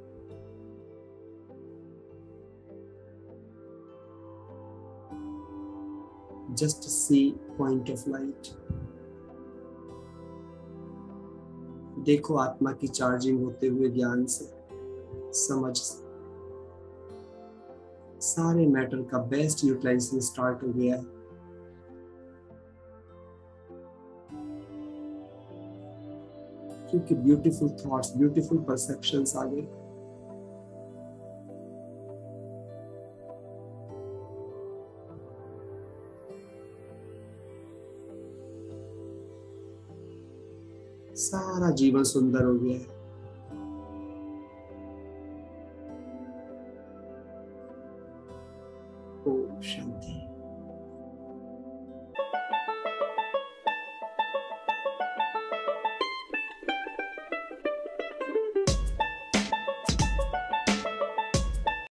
Just see point of light. देखो आत्मा की चार्जिंग होते हुए ज्ञान से, समझ से। सारे मैटर का बेस्ट यूटिलाइजेशन स्टार्ट हो गया है। क्योंकि ब्यूटीफुल थॉट्स, ब्यूटीफुल परसेप्शंस आ गए। सारा जीवन सुंदर हो गया है। ओम शांति।